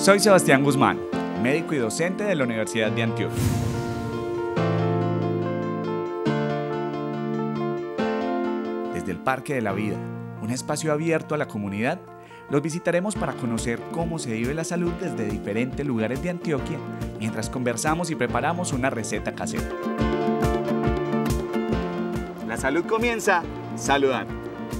Soy Sebastián Guzmán, médico y docente de la Universidad de Antioquia. Desde el Parque de la Vida, un espacio abierto a la comunidad, los visitaremos para conocer cómo se vive la salud desde diferentes lugares de Antioquia, mientras conversamos y preparamos una receta casera. La salud comienza saludando.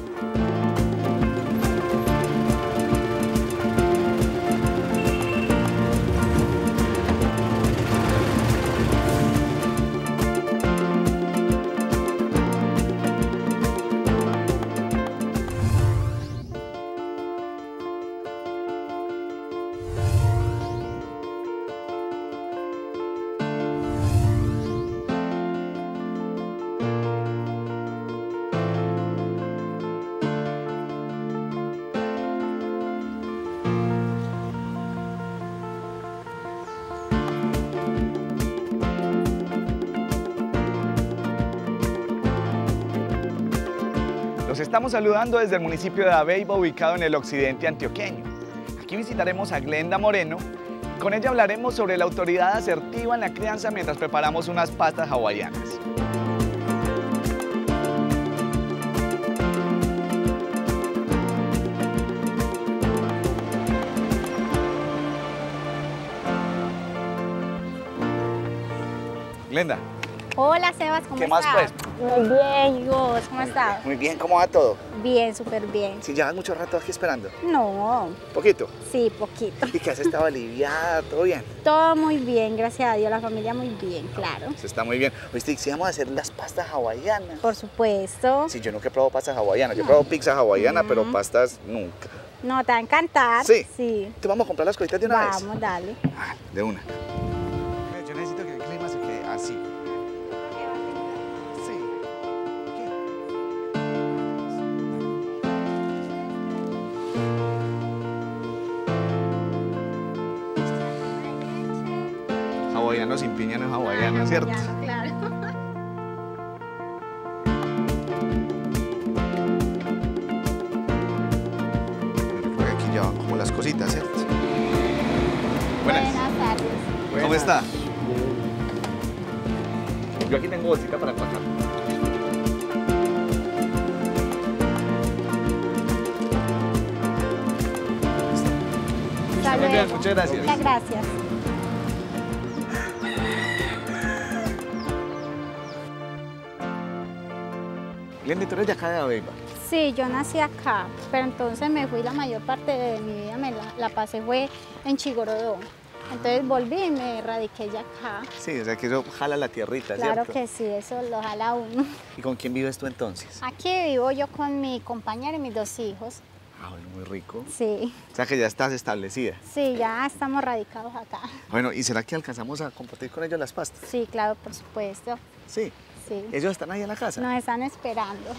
Los estamos saludando desde el municipio de Abeiba, ubicado en el occidente antioqueño. Aquí visitaremos a Glenda Moreno. Con ella hablaremos sobre la autoridad asertiva en la crianza mientras preparamos unas pastas hawaianas. Glenda. Hola Sebas, ¿cómo estás? ¿Qué más pues? Muy bien, ¿y vos? ¿Cómo estás? Muy bien, ¿cómo va todo? Bien, súper bien. ¿Sí llevas mucho rato aquí esperando? No, ¿Poquito? sí, poquito. ¿Y que has estado aliviada? ¿Todo bien? Todo muy bien, gracias a Dios, la familia muy bien, claro. Se está muy bien. Oíste, ¿sí vamos a hacer las pastas hawaianas? Por supuesto. Sí, yo nunca he probado pastas hawaianas. Yo he probado pizza hawaiana, pero pastas nunca. No, te va a encantar. Sí. Sí. ¿Te vamos a comprar las cositas de una vez? Vamos, dale. Ah, de una. Yo necesito que el clima se quede así. Sí. Hawaiano sin piña no es hawaiano, ¿cierto? Claro. Yo creo que aquí ya van como las cositas, ¿cierto? Buenas tardes. ¿Cómo está? Yo aquí tengo bolsita para empacar. Hasta Muy bien, luego. muchas gracias. Muchas gracias. Glenda, ¿tú eres de acá de Abeiba? Sí, yo nací acá, pero entonces me fui la mayor parte de mi vida, la pasé fue en Chigorodó. Entonces volví y me radiqué ya acá. Sí, o sea que eso jala la tierrita, Claro ¿cierto? que sí, eso lo jala uno. ¿Y con quién vives tú entonces? Aquí vivo yo con mi compañera y mis 2 hijos. Ah, bueno, muy rico. Sí, O sea que ya estás establecida. sí, ya estamos radicados acá. Bueno, ¿y será que alcanzamos a compartir con ellos las pastas? Sí, claro, por supuesto. Sí. Sí. ¿Ellos están ahí en la casa? Nos están esperando.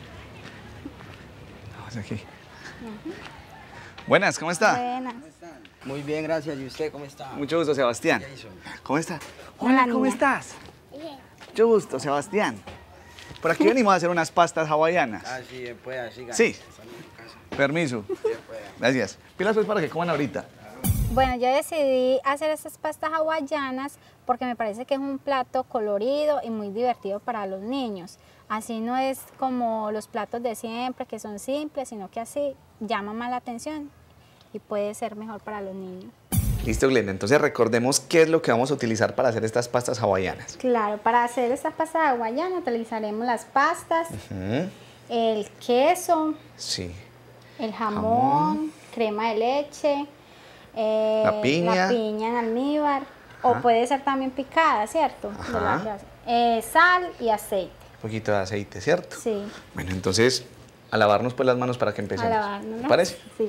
Vamos aquí. Buenas, ¿cómo está? Buenas. Muy bien, gracias. ¿Y usted cómo está? Mucho gusto, Sebastián. Jason. ¿Cómo está? Hola, Hola, ¿cómo niña. estás? Bien. Mucho gusto, Sebastián. Por aquí venimos a hacer unas pastas hawaianas. Ah, sí, pueda, siga. Sí. Estamos en casa. Permiso. Bien, pueda. Gracias. Pilas pues para que coman ahorita. Bueno, yo decidí hacer estas pastas hawaianas porque me parece que es un plato colorido y muy divertido para los niños. Así no es como los platos de siempre, que son simples, sino que así llama más la atención y puede ser mejor para los niños. Listo, Glenda. Entonces recordemos qué es lo que vamos a utilizar para hacer estas pastas hawaianas. Claro, para hacer estas pastas hawaianas utilizaremos las pastas, Ujú. el queso, Sí. el jamón, crema de leche, La piña. en almíbar, o Ajá. puede ser también picada, ¿cierto? De la Ajá. clase. Sal y aceite, Un poquito de aceite, ¿cierto? sí, Bueno, entonces a lavarnos pues las manos para que a empecemos. lavarnos. ¿Te parece? Sí.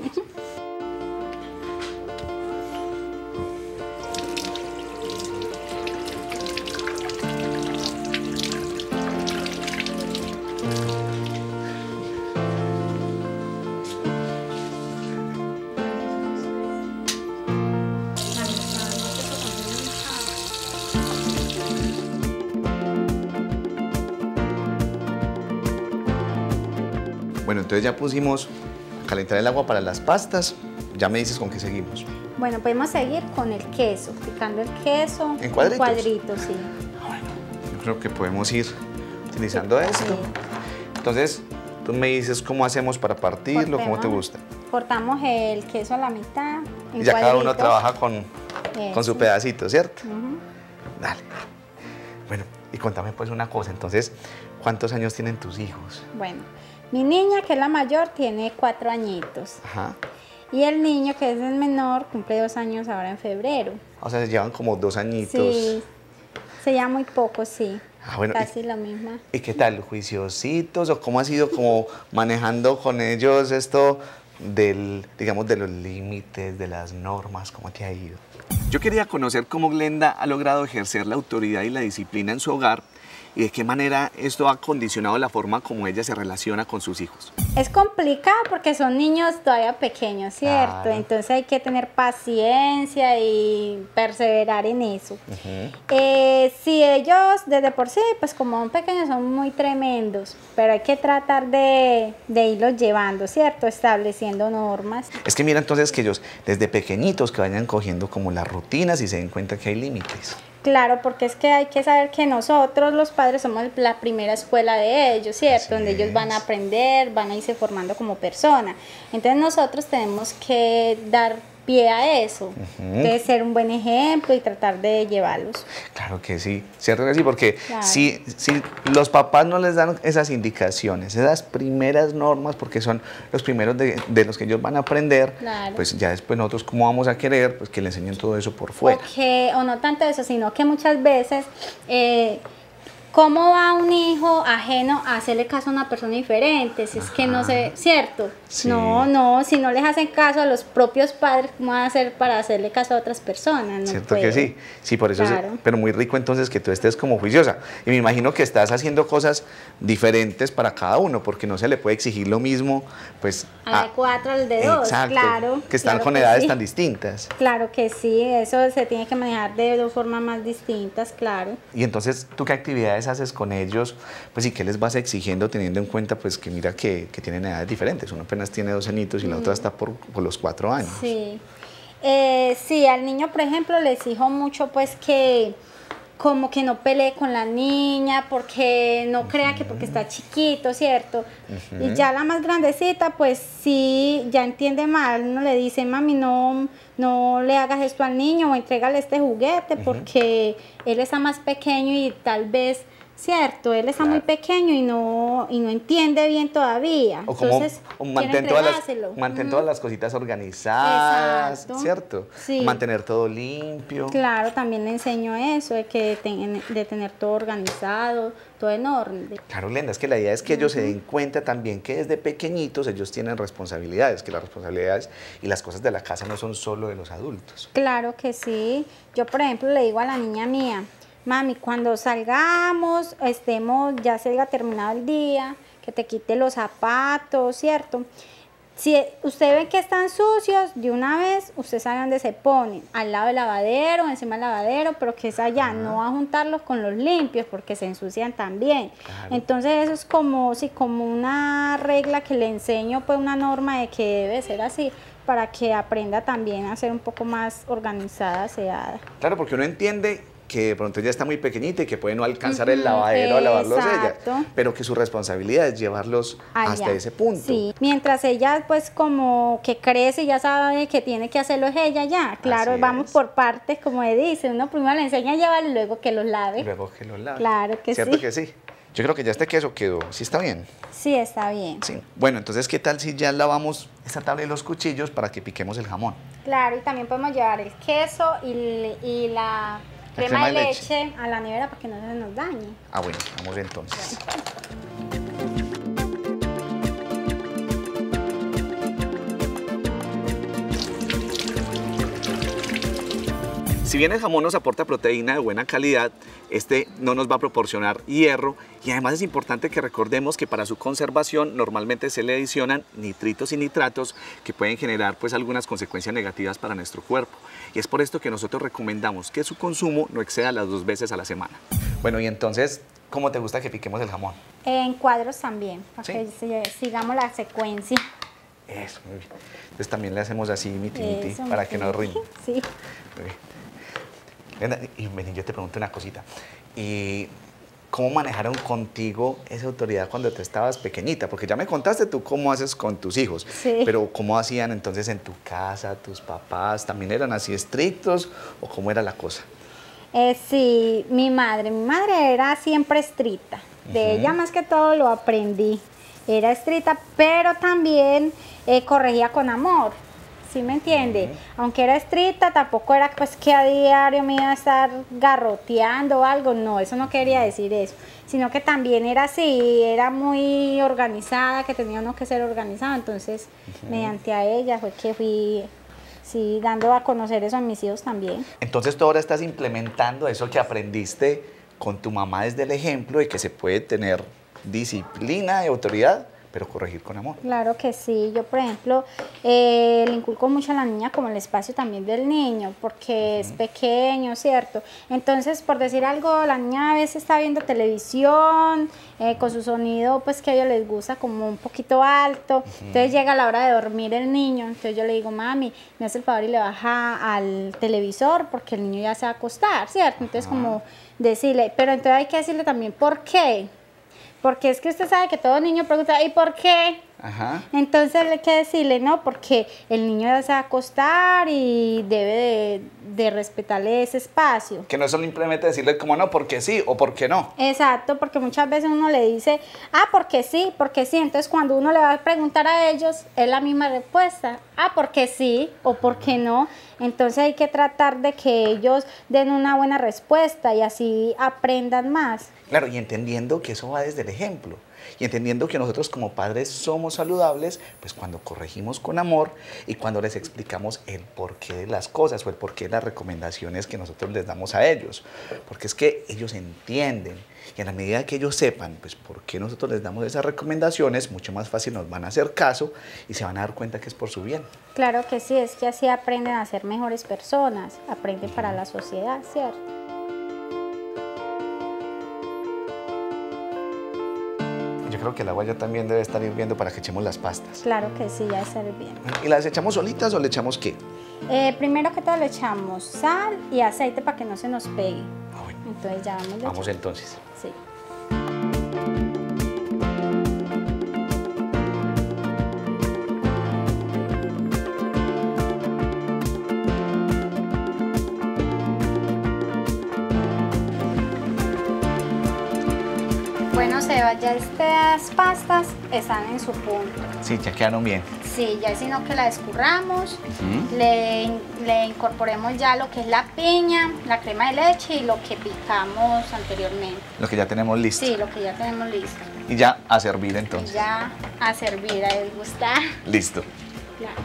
Bueno, entonces ya pusimos a calentar el agua para las pastas. ya me dices con qué seguimos. Bueno, podemos seguir con el queso, picando el queso ¿En cuadritos? cuadritos, sí. Bueno, yo creo que podemos ir utilizando esto. Sí. Entonces, tú me dices cómo hacemos para partirlo, cómo te gusta. Cortamos el queso a la mitad. En Y ya cada uno cuadritos. trabaja con su Eso. pedacito, ¿cierto? Ujú. Dale. Bueno, y contame pues una cosa, entonces, ¿cuántos años tienen tus hijos? Bueno, mi niña, que es la mayor, tiene 4 añitos. Ajá. Y el niño, que es el menor, cumple 2 años ahora en febrero. O sea, se llevan como 2 añitos. Sí, se llama muy poco, sí. Bueno, Casi la misma. ¿Y qué tal? ¿Juiciositos? ¿O cómo ha sido como manejando con ellos esto digamos, de los límites, de las normas? ¿Cómo te ha ido? Yo quería conocer cómo Glenda ha logrado ejercer la autoridad y la disciplina en su hogar y de qué manera esto ha condicionado la forma como ella se relaciona con sus hijos. Es complicado porque son niños todavía pequeños, ¿cierto? Claro. Entonces hay que tener paciencia y perseverar en eso. Si ellos desde por sí, pues como son pequeños, son muy tremendos, pero hay que tratar de irlos llevando, ¿cierto? Estableciendo normas. Es que mira entonces que ellos desde pequeñitos que vayan cogiendo como las rutinas y se den cuenta que hay límites. Claro, porque es que hay que saber que nosotros los padres somos la primera escuela de ellos, ¿cierto? Así Donde ellos van a es. aprender, van a irse formando como persona. Entonces nosotros tenemos que dar pie a eso, de ser un buen ejemplo y tratar de llevarlos. Claro que sí, cierto que sí, porque Claro. si los papás no les dan esas indicaciones, esas primeras normas, porque son los primeros de los que ellos van a aprender, Claro. pues ya después nosotros cómo vamos a querer pues que le enseñen todo eso por fuera. O no tanto eso, sino que muchas veces, ¿cómo va un hijo ajeno a hacerle caso a una persona diferente? Si es que no sé, ¿cierto? Sí. No, si no les hacen caso a los propios padres, ¿cómo van a hacer para hacerle caso a otras personas? No Cierto puede. que sí, sí, por eso, Claro. pero muy rico entonces que tú estés como juiciosa. Y me imagino que estás haciendo cosas diferentes para cada uno, porque no se le puede exigir lo mismo, pues... A de 4 al de 2, exacto, claro. que están claro con que edades sí. tan distintas. Claro que sí, eso se tiene que manejar de 2 formas más distintas, claro. Y entonces, ¿tú qué actividades haces con ellos? Pues, ¿y qué les vas exigiendo teniendo en cuenta, pues, que mira que tienen edades diferentes? Uno apenas tiene 2 añitos y la otra está por los 4 años. Sí. Sí, al niño, por ejemplo, le exijo mucho, pues, que como que no pelee con la niña, porque no crea que porque está chiquito, ¿cierto? Y ya la más grandecita, pues sí, ya entiende mal, uno le dice, mami, no le hagas esto al niño o entrégale este juguete porque él está más pequeño y tal vez, ¿cierto? Él está muy pequeño y no entiende bien todavía. O como Entonces, mantén quiero todas entregárselo. todas las cositas organizadas, Exacto. ¿cierto? Sí. Mantener todo limpio. Claro, también le enseño eso, de tener todo organizado, todo en orden. Claro, Glenda, es que la idea es que ellos se den cuenta también que desde pequeñitos ellos tienen responsabilidades, que las responsabilidades y las cosas de la casa no son solo de los adultos. Claro que sí. Yo, por ejemplo, le digo a la niña mía, mami, cuando salgamos, ya se haya terminado el día, que te quite los zapatos, ¿cierto? Si usted ve que están sucios, de una vez usted sabe dónde se ponen, al lado del lavadero, encima del lavadero, pero que es allá, no va a juntarlos con los limpios porque se ensucian también. Claro. Entonces eso es como una regla que le enseño, pues una norma de que debe ser así, para que aprenda también a ser un poco más organizada, aseada. Claro, porque uno entiende que de pronto ella está muy pequeñita y que puede no alcanzar el lavadero a lavarlos ella, exacto. pero que su responsabilidad es llevarlos Allá. hasta ese punto. Sí, mientras ella pues como que crece y ya sabe que tiene que hacerlo es ella ya, claro, Así vamos es. por partes, como dice, uno primero le enseña a llevar y luego que los lave. Y luego que los lave. Claro que ¿Cierto sí. que sí? Yo creo que ya este queso quedó, ¿sí está bien? Sí, está bien. Sí. Bueno, entonces, ¿qué tal si ya lavamos esta tabla y los cuchillos para que piquemos el jamón? Claro, y también podemos llevar el queso y la crema de leche a la nevera para que no se nos dañe. Ah, bueno, vamos entonces. Si bien el jamón nos aporta proteína de buena calidad, este no nos va a proporcionar hierro y además es importante que recordemos que para su conservación normalmente se le adicionan nitritos y nitratos que pueden generar pues algunas consecuencias negativas para nuestro cuerpo. Y es por esto que nosotros recomendamos que su consumo no exceda las 2 veces a la semana. Bueno, y entonces, ¿cómo te gusta que piquemos el jamón? En cuadros también, para Sí. que sigamos la secuencia. Eso, muy bien. Entonces también le hacemos así, miti, Eso, para que no miti. rinde. Sí. Muy bien. Brenda, y vení, yo te pregunto una cosita. ¿Y cómo manejaron contigo esa autoridad cuando tú estabas pequeñita? Porque ya me contaste tú cómo haces con tus hijos, Sí. pero ¿cómo hacían entonces en tu casa, tus papás? ¿También eran así estrictos o cómo era la cosa? Sí, mi madre era siempre estricta. De ella más que todo lo aprendí. Era estricta, pero también corregía con amor. ¿Sí me entiende? Aunque era estricta, tampoco era pues que a diario me iba a estar garroteando o algo. No, eso no quería decir eso. Sino que también era así, era muy organizada, que tenía uno que ser organizado. Entonces, mediante a ella fue que fui, sí, dando a conocer eso a mis hijos también. Entonces tú ahora estás implementando eso que aprendiste con tu mamá desde el ejemplo de que se puede tener disciplina y autoridad, pero corregir con amor. Claro que sí, yo por ejemplo le inculco mucho a la niña como el espacio también del niño, porque es pequeño, ¿cierto? Entonces, por decir algo, la niña a veces está viendo televisión, con su sonido pues que a ellos les gusta como un poquito alto, entonces llega la hora de dormir el niño, entonces yo le digo, mami, me hace el favor y le baja al televisor porque el niño ya se va a acostar, ¿cierto? Entonces como decirle, pero entonces hay que decirle también por qué. Porque es que usted sabe que todo niño pregunta, ¿y por qué? Ajá. Entonces hay que decirle, no, porque el niño ya se va a acostar y debe de respetarle ese espacio. Que no es solo simplemente decirle como no, porque sí o porque no. Exacto, porque muchas veces uno le dice, porque sí, porque sí. Entonces cuando uno le va a preguntar a ellos, es la misma respuesta, porque sí o porque no. Entonces hay que tratar de que ellos den una buena respuesta y así aprendan más. Claro, y entendiendo que eso va desde el ejemplo. Y entendiendo que nosotros como padres somos saludables, pues cuando corregimos con amor y cuando les explicamos el porqué de las cosas o el porqué de las recomendaciones que nosotros les damos a ellos. Porque es que ellos entienden y en la medida que ellos sepan pues por qué nosotros les damos esas recomendaciones, mucho más fácil nos van a hacer caso y se van a dar cuenta que es por su bien. Claro que sí, es que así aprenden a ser mejores personas, aprenden para la sociedad, ¿cierto? Yo creo que el agua ya también debe estar hirviendo para que echemos las pastas. Claro que sí, ya está bien. ¿Y las echamos solitas o le echamos qué? Primero que todo le echamos sal y aceite para que no se nos pegue. Bueno, Entonces ya vamos. vamos entonces. Sí. Bueno, Seba, ya estas pastas están en su punto. Sí, ya quedaron bien. Sí, ya sino que la escurramos, le incorporemos ya lo que es la piña, la crema de leche y lo que picamos anteriormente. Lo que ya tenemos listo. Sí, lo que ya tenemos listo. Y ya a servir Y entonces. ya a servir, a degustar. Listo. Claro.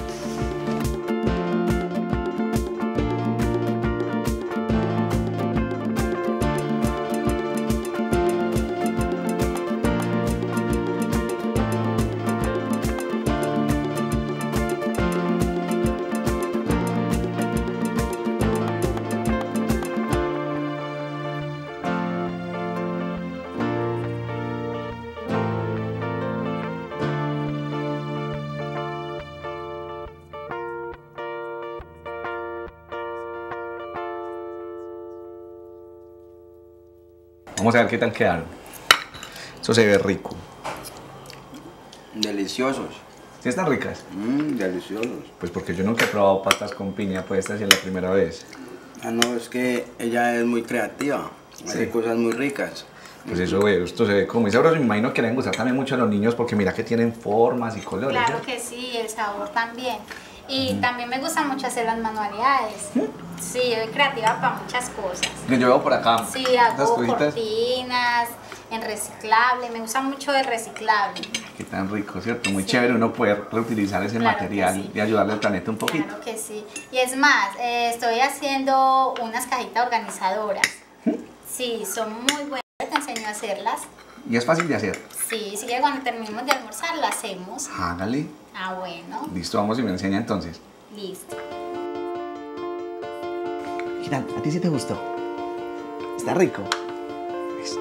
Vamos a ver qué tal quedaron. Eso se ve rico. Deliciosos. ¿Sí están ricas? Deliciosos. Pues porque yo nunca he probado pastas con piña, pues esta sí es la primera vez. Ah, no, es que ella es muy creativa. Hace Sí. cosas muy ricas. Pues eso, güey, esto se ve como muy sabroso. Me imagino que le deben gustar también mucho a los niños porque mira que tienen formas y colores. Claro ¿sí? que sí, el sabor también. Y también me gusta mucho hacer las manualidades. Sí, soy creativa para muchas cosas. Que yo veo por acá. Sí, estas hago cositas. cortinas, en reciclable, me gusta mucho el reciclable. Qué tan rico, ¿cierto? Muy Sí. chévere uno poder reutilizar ese Claro que material sí. y ayudarle al planeta un poquito. Claro que sí. Y es más, estoy haciendo unas cajitas organizadoras. Sí, son muy buenas, te enseño a hacerlas. Y es fácil de hacer. Sí, sí que cuando terminemos de almorzar las hacemos. Hágale. Ah, bueno, Listo, vamos y me enseña entonces. listo. Mira, ¿a ti sí te gustó? ¿Está rico? Listo.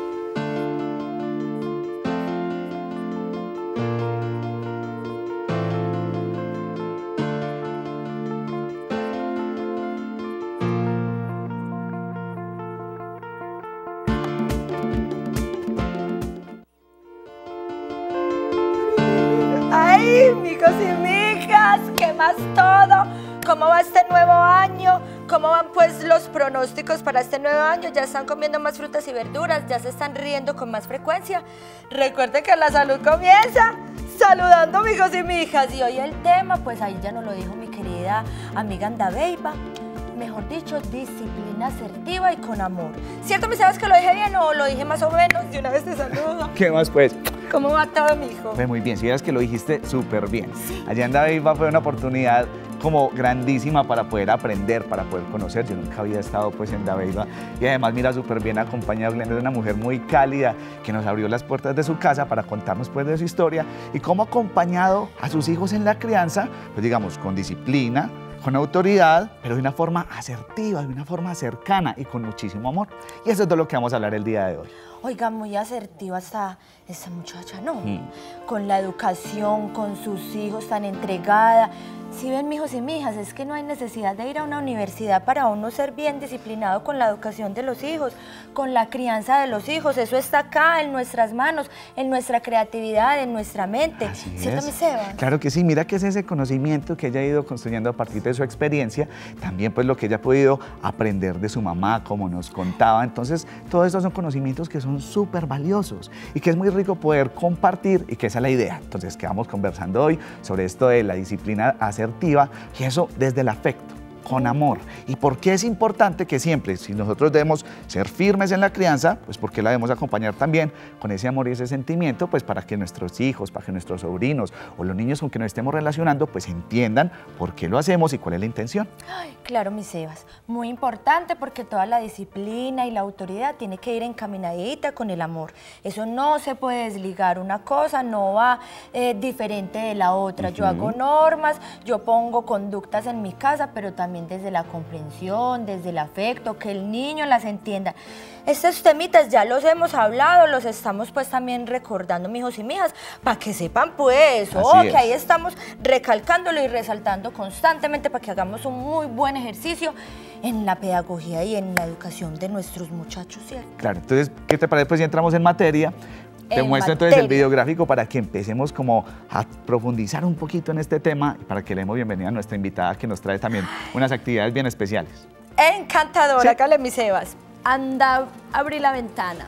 Amigos y mijas, ¿qué más todo? ¿Cómo va este nuevo año? ¿Cómo van pues los pronósticos para este nuevo año? ¿Ya están comiendo más frutas y verduras? ¿Ya se están riendo con más frecuencia? Recuerden que la salud comienza saludando, amigos y mijas. Y hoy el tema, pues ahí ya nos lo dijo mi querida amiga Andabeiba. Mejor dicho, disciplina asertiva y con amor. ¿Cierto, me sabes que lo dije bien o lo dije más o menos? De una vez te saludo. ¿Qué más pues? ¿Cómo va todo, mijo? Fue muy bien, si vieras que lo dijiste súper bien. Allá en Andabeiba fue una oportunidad como grandísima para poder aprender, para poder conocer. Yo nunca había estado pues en Andabeiba y además mira súper bien acompañada. Glenda es una mujer muy cálida que nos abrió las puertas de su casa para contarnos pues de su historia y cómo ha acompañado a sus hijos en la crianza, pues digamos con disciplina, con autoridad, pero de una forma asertiva, de una forma cercana y con muchísimo amor. Y eso es de lo que vamos a hablar el día de hoy. Oiga, muy asertiva esta muchacha, ¿no? Con la educación, con sus hijos, tan entregada. Si ven, mijos y mijas, es que no hay necesidad de ir a una universidad para uno ser bien disciplinado con la educación de los hijos, con la crianza de los hijos. Eso está acá, en nuestras manos, en nuestra creatividad, en nuestra mente. ¿Cierto, mi Seba? Claro que sí, mira que es ese conocimiento que ella ha ido construyendo a partir de su experiencia, también pues lo que ella ha podido aprender de su mamá, como nos contaba. Entonces, todos estos son conocimientos que son súper valiosos y que es muy rico poder compartir y que esa es la idea. Entonces, quedamos conversando hoy sobre esto de la disciplina asertiva y eso desde el afecto, con amor. ¿Y por qué es importante que siempre, si nosotros debemos ser firmes en la crianza, pues porque la debemos acompañar también con ese amor y ese sentimiento, pues para que nuestros hijos, para que nuestros sobrinos o los niños con que nos estemos relacionando, pues entiendan por qué lo hacemos y cuál es la intención? Ay, claro, mis Sebas, muy importante porque toda la disciplina y la autoridad tiene que ir encaminadita con el amor. Eso no se puede desligar, una cosa no va diferente de la otra. Yo hago normas, yo pongo conductas en mi casa, pero también desde la comprensión, desde el afecto, que el niño las entienda. Estos temitas ya los hemos hablado, los estamos pues también recordando, mijos y mijas, para que sepan pues, que ahí estamos recalcándolo y resaltando constantemente para que hagamos un muy buen ejercicio en la pedagogía y en la educación de nuestros muchachos, ¿cierto? Claro, entonces, ¿qué te parece? Pues ya entramos en materia. Te muestro entonces el videográfico para que empecemos como a profundizar un poquito en este tema y para que le demos bienvenida a nuestra invitada que nos trae también unas actividades bien especiales. Encantadora, sí. Cále, mis Sebas. Anda, abrí la ventana.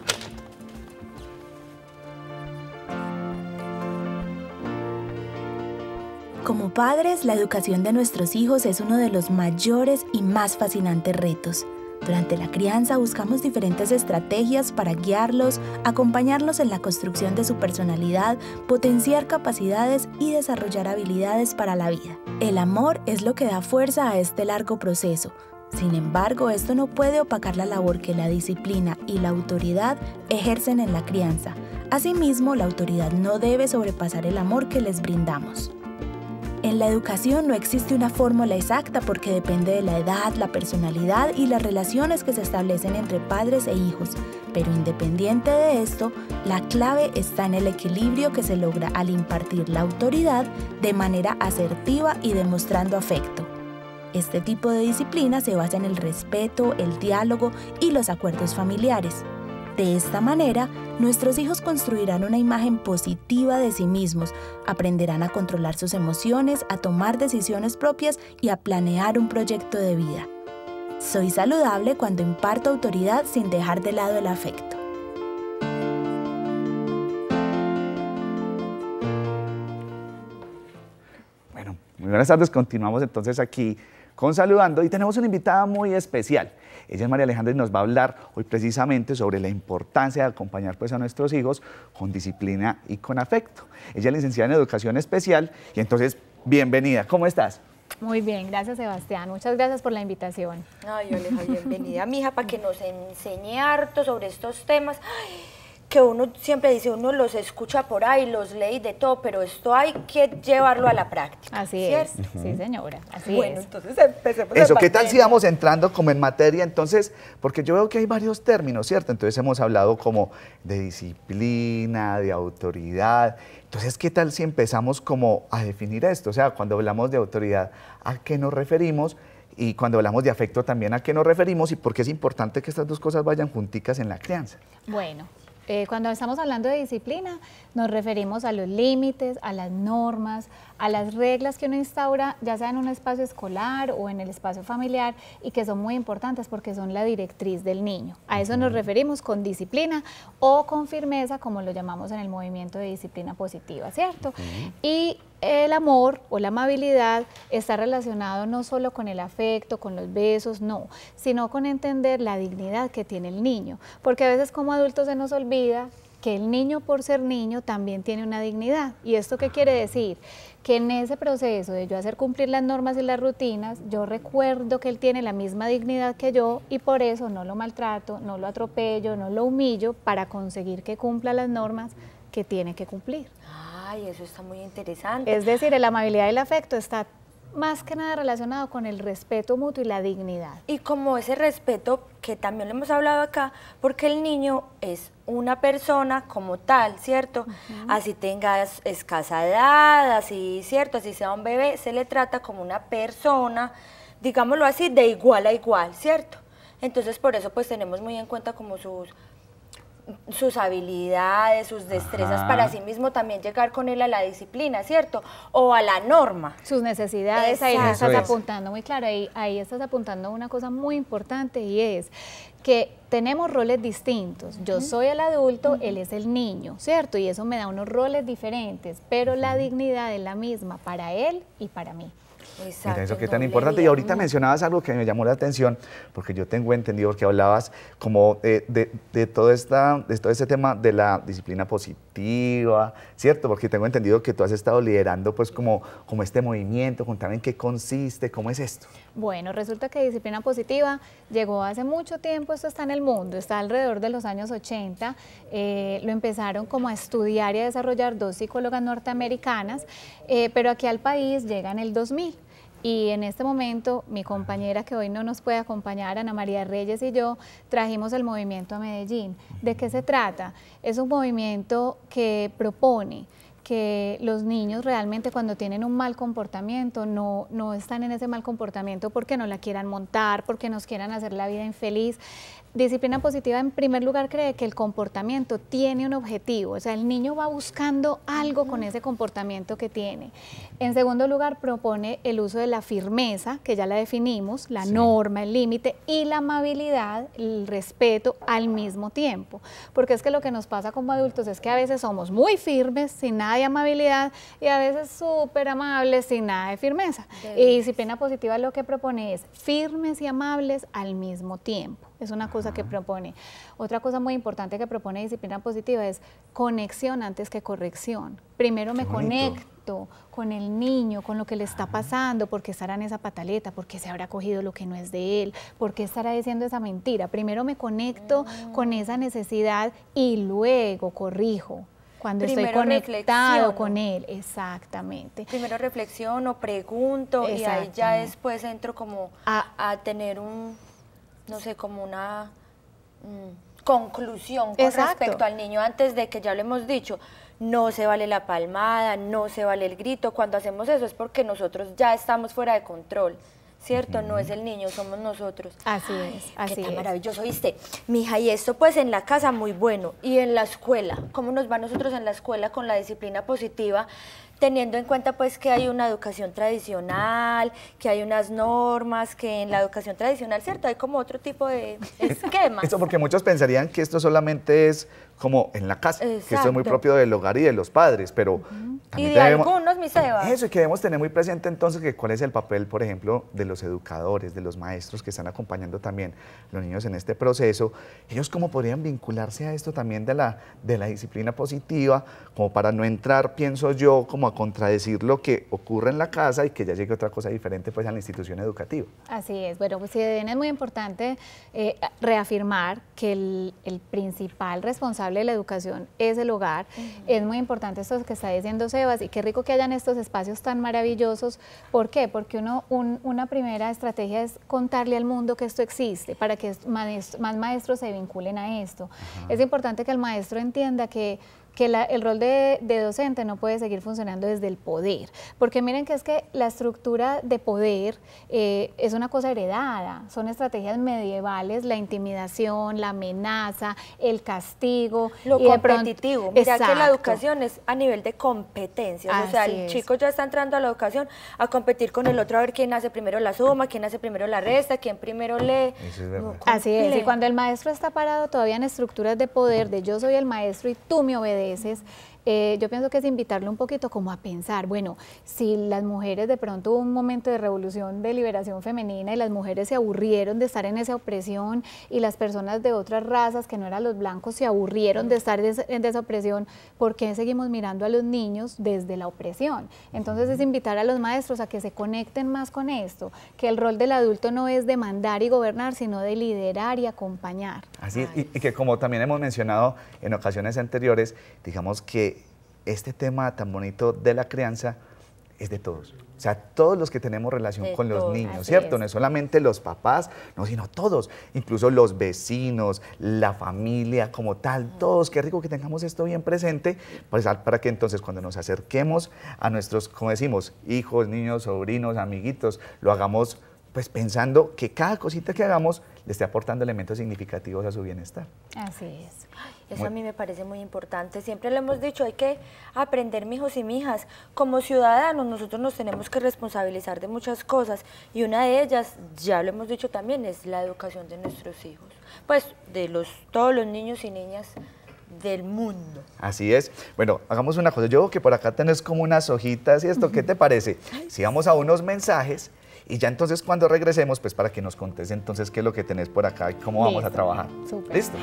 Como padres, la educación de nuestros hijos es uno de los mayores y más fascinantes retos. Durante la crianza buscamos diferentes estrategias para guiarlos, acompañarlos en la construcción de su personalidad, potenciar capacidades y desarrollar habilidades para la vida. El amor es lo que da fuerza a este largo proceso. Sin embargo, esto no puede opacar la labor que la disciplina y la autoridad ejercen en la crianza. Asimismo, la autoridad no debe sobrepasar el amor que les brindamos. En la educación no existe una fórmula exacta porque depende de la edad, la personalidad y las relaciones que se establecen entre padres e hijos. Pero independiente de esto, la clave está en el equilibrio que se logra al impartir la autoridad de manera asertiva y demostrando afecto. Este tipo de disciplina se basa en el respeto, el diálogo y los acuerdos familiares. De esta manera, nuestros hijos construirán una imagen positiva de sí mismos, aprenderán a controlar sus emociones, a tomar decisiones propias y a planear un proyecto de vida. Soy saludable cuando imparto autoridad sin dejar de lado el afecto. Bueno, muy buenas tardes. Continuamos entonces aquí con Saludando y tenemos una invitada muy especial. Ella es María Alejandra y nos va a hablar hoy precisamente sobre la importancia de acompañar pues a nuestros hijos con disciplina y con afecto. Ella es licenciada en Educación Especial y entonces, bienvenida. ¿Cómo estás? Muy bien, gracias Sebastián. Muchas gracias por la invitación. Ay, Aleja, bienvenida, mija, para que nos enseñe harto sobre estos temas. Ay, que uno siempre dice, uno los escucha por ahí, los lee de todo, pero esto hay que llevarlo a la práctica. Así ¿cierto? es, sí señora, así bueno, es. Entonces empecemos. Eso, ¿qué tal si vamos entrando como en materia? Entonces, porque yo veo que hay varios términos, ¿cierto? Entonces hemos hablado como de disciplina, de autoridad. Entonces, ¿qué tal si empezamos como a definir esto? O sea, cuando hablamos de autoridad, ¿a qué nos referimos? Y cuando hablamos de afecto también, ¿a qué nos referimos? Y por qué es importante que estas dos cosas vayan junticas en la crianza. Bueno, cuando estamos hablando de disciplina, nos referimos a los límites, a las normas, a las reglas que uno instaura, ya sea en un espacio escolar o en el espacio familiar, y que son muy importantes porque son la directriz del niño. A eso nos referimos con disciplina o con firmeza, como lo llamamos en el movimiento de disciplina positiva, ¿cierto? Y el amor o la amabilidad está relacionado no solo con el afecto, con los besos, no, sino con entender la dignidad que tiene el niño, porque a veces como adultos se nos olvida que el niño, por ser niño, también tiene una dignidad. ¿Y esto qué quiere decir? Que en ese proceso de yo hacer cumplir las normas y las rutinas, yo recuerdo que él tiene la misma dignidad que yo y por eso no lo maltrato, no lo atropello, no lo humillo para conseguir que cumpla las normas que tiene que cumplir. Ay, eso está muy interesante. Es decir, la amabilidad y el afecto está más que nada relacionado con el respeto mutuo y la dignidad. Y como ese respeto que también lo hemos hablado acá, porque el niño es una persona como tal, ¿cierto? Así tengas escasa edad, así, ¿cierto? Así sea un bebé, se le trata como una persona, digámoslo así, de igual a igual, ¿cierto? Entonces por eso pues tenemos muy en cuenta como sus habilidades, sus destrezas, para sí mismo también llegar con él a la disciplina, ¿cierto? O a la norma. Sus necesidades, Exacto. ahí estás apuntando muy claro, ahí estás apuntando una cosa muy importante y es que tenemos roles distintos. Yo soy el adulto, él es el niño, ¿cierto? Y eso me da unos roles diferentes, pero la dignidad es la misma para él y para mí. Exacto, mira, eso que tan importante. Y ahorita mencionabas algo que me llamó la atención, porque yo tengo entendido que hablabas como de todo este tema de la disciplina positiva, ¿cierto? Porque tengo entendido que tú has estado liderando pues como este movimiento. Contame en qué consiste, cómo es esto. Bueno, resulta que disciplina positiva llegó hace mucho tiempo, esto está en el mundo, está alrededor de los años 80, lo empezaron como a estudiar y a desarrollar dos psicólogas norteamericanas, pero aquí al país llega en el 2000. Y en este momento, mi compañera que hoy no nos puede acompañar, Ana María Reyes, y yo, trajimos el movimiento a Medellín. ¿De qué se trata? Es un movimiento que propone que los niños realmente cuando tienen un mal comportamiento no están en ese mal comportamiento porque no la quieran montar, porque nos quieran hacer la vida infeliz. Disciplina positiva en primer lugar cree que el comportamiento tiene un objetivo, o sea, el niño va buscando algo con ese comportamiento que tiene. En segundo lugar propone el uso de la firmeza, que ya la definimos, la norma, el límite, y la amabilidad, el respeto al mismo tiempo, porque es que lo que nos pasa como adultos es que a veces somos muy firmes, sin nada de amabilidad, y a veces súper amables, sin nada de firmeza. Y disciplina positiva lo que propone es firmes y amables al mismo tiempo. Es una cosa que propone. Otra cosa muy importante que propone disciplina positiva es conexión antes que corrección. Primero me conecto con el niño, con lo que le está pasando, por qué estará en esa pataleta, por qué se habrá cogido lo que no es de él, por qué estará diciendo esa mentira. Primero me conecto con esa necesidad y luego corrijo. Cuando estoy conectado con él, exactamente. Primero reflexiono, pregunto y ahí ya después entro como a tener no sé, como una conclusión con respecto al niño antes de que, ya lo hemos dicho, no se vale la palmada, no se vale el grito. Cuando hacemos eso es porque nosotros ya estamos fuera de control, ¿cierto? No es el niño, somos nosotros. Así es, así qué tan es. maravilloso, ¿viste? Mija, y esto pues en la casa muy bueno, y en la escuela, ¿cómo nos va nosotros en la escuela con la disciplina positiva? Teniendo en cuenta pues que hay una educación tradicional, que hay unas normas, que en la educación tradicional, ¿cierto? Hay como otro tipo de esquemas. Eso porque muchos pensarían que esto solamente es como en la casa, que esto es muy propio del hogar y de los padres, pero también y de algunos, mi Sebas. Eso, y que debemos tener muy presente entonces que cuál es el papel, por ejemplo, de los educadores, de los maestros que están acompañando también a los niños en este proceso. Ellos cómo podrían vincularse a esto también de la disciplina positiva, como para no entrar, pienso yo, como a contradecir lo que ocurre en la casa y que ya llegue otra cosa diferente pues a la institución educativa. Así es. Bueno, pues si bien es muy importante reafirmar que el principal responsable de la educación es el hogar, es muy importante esto que está diciendo Sebas, y qué rico que hayan estos espacios tan maravillosos. ¿Por qué? Porque una primera estrategia es contarle al mundo que esto existe, para que más maestros se vinculen a esto. Es importante que el maestro entienda que que el rol de docente no puede seguir funcionando desde el poder, porque miren que es que la estructura de poder es una cosa heredada, son estrategias medievales, la intimidación, la amenaza, el castigo. Lo y competitivo, mira que la Exacto. educación es a nivel de competencias, o sea, Así el es. chico ya está entrando a la educación a competir con el otro a ver quién hace primero la suma, quién hace primero la resta, quién primero lee. Eso es verdad. Así es, y Complejo. cuando el maestro está parado todavía en estructuras de poder, de yo soy el maestro y tú me obedeces, yo pienso que es invitarle un poquito como a pensar, bueno, si las mujeres de pronto hubo un momento de revolución, de liberación femenina y las mujeres se aburrieron de estar en esa opresión y las personas de otras razas que no eran los blancos se aburrieron de estar en esa opresión, ¿por qué seguimos mirando a los niños desde la opresión? Entonces es invitar a los maestros a que se conecten más con esto, que el rol del adulto no es de mandar y gobernar, sino de liderar y acompañar. Así es, y que como también hemos mencionado en ocasiones anteriores, digamos que este tema tan bonito de la crianza es de todos. O sea, todos los que tenemos relación De con los todos, niños, así ¿cierto? es. No es solamente los papás, no, sino todos, incluso los vecinos, la familia como tal, todos. Qué rico que tengamos esto bien presente, pues, para que entonces cuando nos acerquemos a nuestros, como decimos, hijos, niños, sobrinos, amiguitos, lo hagamos pues pensando que cada cosita que hagamos le esté aportando elementos significativos a su bienestar. Así es. Eso a mí me parece muy importante. Siempre le hemos dicho, hay que aprender, mijos y mijas. Como ciudadanos, nosotros nos tenemos que responsabilizar de muchas cosas. Y una de ellas, ya lo hemos dicho también, es la educación de nuestros hijos. Pues de todos los niños y niñas del mundo. Así es. Bueno, hagamos una cosa. Yo veo que por acá tenés como unas hojitas y esto, ¿qué te parece? Si vamos a unos mensajes y ya entonces cuando regresemos, pues para que nos contes entonces qué es lo que tenés por acá y cómo vamos a Listo. trabajar. Súper. ¿Listo?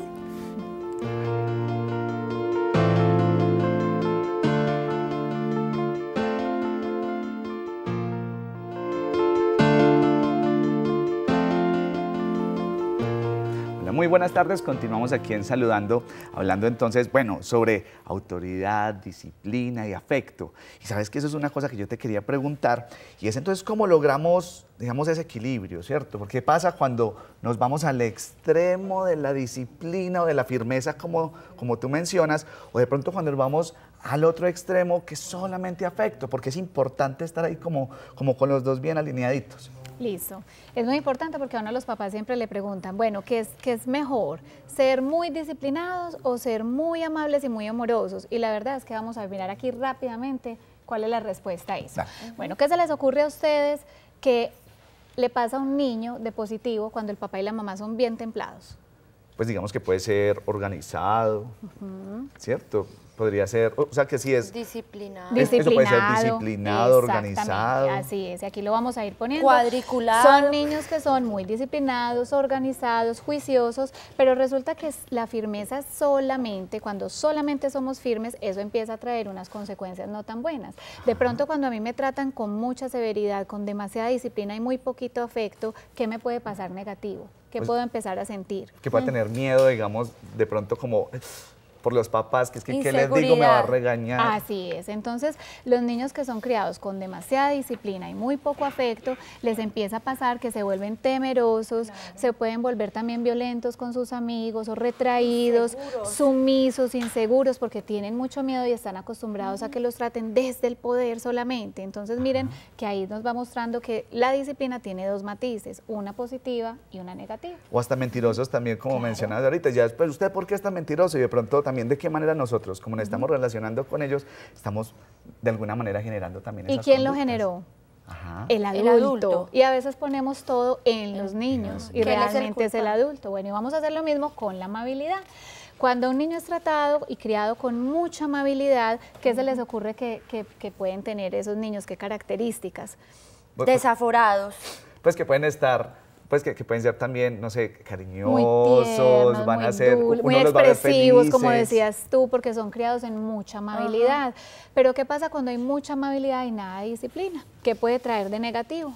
Muy buenas tardes, continuamos aquí en Saludando, hablando entonces, bueno, sobre autoridad, disciplina y afecto. Y sabes que eso es una cosa que yo te quería preguntar, y es entonces cómo logramos, digamos, ese equilibrio, ¿cierto? Porque ¿qué pasa cuando nos vamos al extremo de la disciplina o de la firmeza, como tú mencionas, o de pronto cuando nos vamos al otro extremo que es solamente afecto? Porque es importante estar ahí como con los dos bien alineaditos. Listo. Es muy importante porque a uno de los papás siempre le preguntan, bueno, ¿qué es mejor? ¿Ser muy disciplinados o ser muy amables y muy amorosos? Y la verdad es que vamos a mirar aquí rápidamente cuál es la respuesta a eso. Dale. Bueno, ¿qué se les ocurre a ustedes que le pasa a un niño de positivo cuando el papá y la mamá son bien templados? Pues digamos que puede ser organizado, ¿cierto? Podría ser, o sea que sí es... Disciplinado. Eso puede ser disciplinado, exactamente, organizado. así es, y aquí lo vamos a ir poniendo. Cuadriculado. Son niños que son muy disciplinados, organizados, juiciosos, pero resulta que la firmeza solamente, cuando solamente somos firmes, eso empieza a traer unas consecuencias no tan buenas. De pronto cuando a mí me tratan con mucha severidad, con demasiada disciplina y muy poquito afecto, ¿qué me puede pasar negativo? ¿Qué Pues, puedo empezar a sentir? Que pueda tener miedo, digamos, de pronto como por los papás, que es que ¿qué les digo? Me va a regañar. Así es, entonces los niños que son criados con demasiada disciplina y muy poco afecto, les empieza a pasar que se vuelven temerosos, se pueden volver también violentos con sus amigos o retraídos, sumisos, inseguros, porque tienen mucho miedo y están acostumbrados a que los traten desde el poder solamente. Entonces miren que ahí nos va mostrando que la disciplina tiene dos matices, una positiva y una negativa. O hasta mentirosos también, como mencionabas ahorita. Ya después, ¿usted por qué está mentiroso? Y de pronto también de qué manera nosotros, como nos estamos relacionando con ellos, estamos de alguna manera generando también ¿Y esas quién lo conductas. generó? Ajá. El adulto. Y a veces ponemos todo en los niños y ¿Quién es el realmente es el culpable? adulto. Bueno, y vamos a hacer lo mismo con la amabilidad. Cuando un niño es tratado y criado con mucha amabilidad, ¿qué se les ocurre que pueden tener esos niños? ¿Qué características? Pues, Desaforados. pues que pueden estar, pues que pueden ser también, no sé, Muy cariñosos, tiernos, van muy a ser, dulces, uno muy los va a ver expresivos, como felices. decías tú, porque son criados en mucha amabilidad. Pero ¿qué pasa cuando hay mucha amabilidad y nada de disciplina? ¿Qué puede traer de negativo?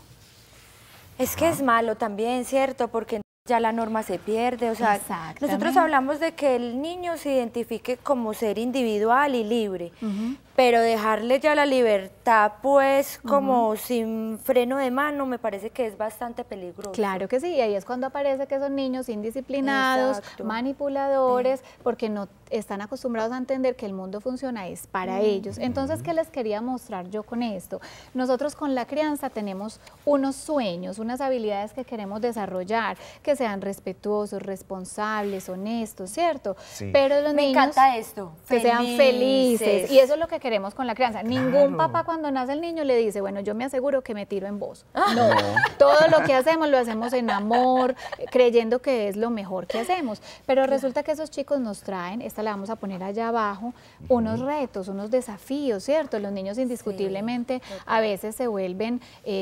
Es que es malo también, ¿cierto? Porque ya la norma se pierde. O sea, Exactamente. nosotros hablamos de que el niño se identifique como ser individual y libre. pero dejarle ya la libertad, pues, como sin freno de mano, me parece que es bastante peligroso. Claro que sí, y ahí es cuando aparece que son niños indisciplinados, Exacto. manipuladores, porque no están acostumbrados a entender que el mundo funciona es para ellos. Entonces, ¿qué les quería mostrar yo con esto? Nosotros con la crianza tenemos unos sueños, unas habilidades que queremos desarrollar, que sean respetuosos, responsables, honestos, ¿cierto? Sí. Pero los Me niños encanta esto. que sean felices. Y eso es lo que queremos con la crianza. Ningún papá cuando nace el niño le dice, bueno, yo me aseguro que me tiro en vos. No, todo lo que hacemos lo hacemos en amor, creyendo que es lo mejor que hacemos. Pero resulta que esos chicos nos traen, esta la vamos a poner allá abajo, unos retos, unos desafíos, ¿cierto? Los niños indiscutiblemente a veces se vuelven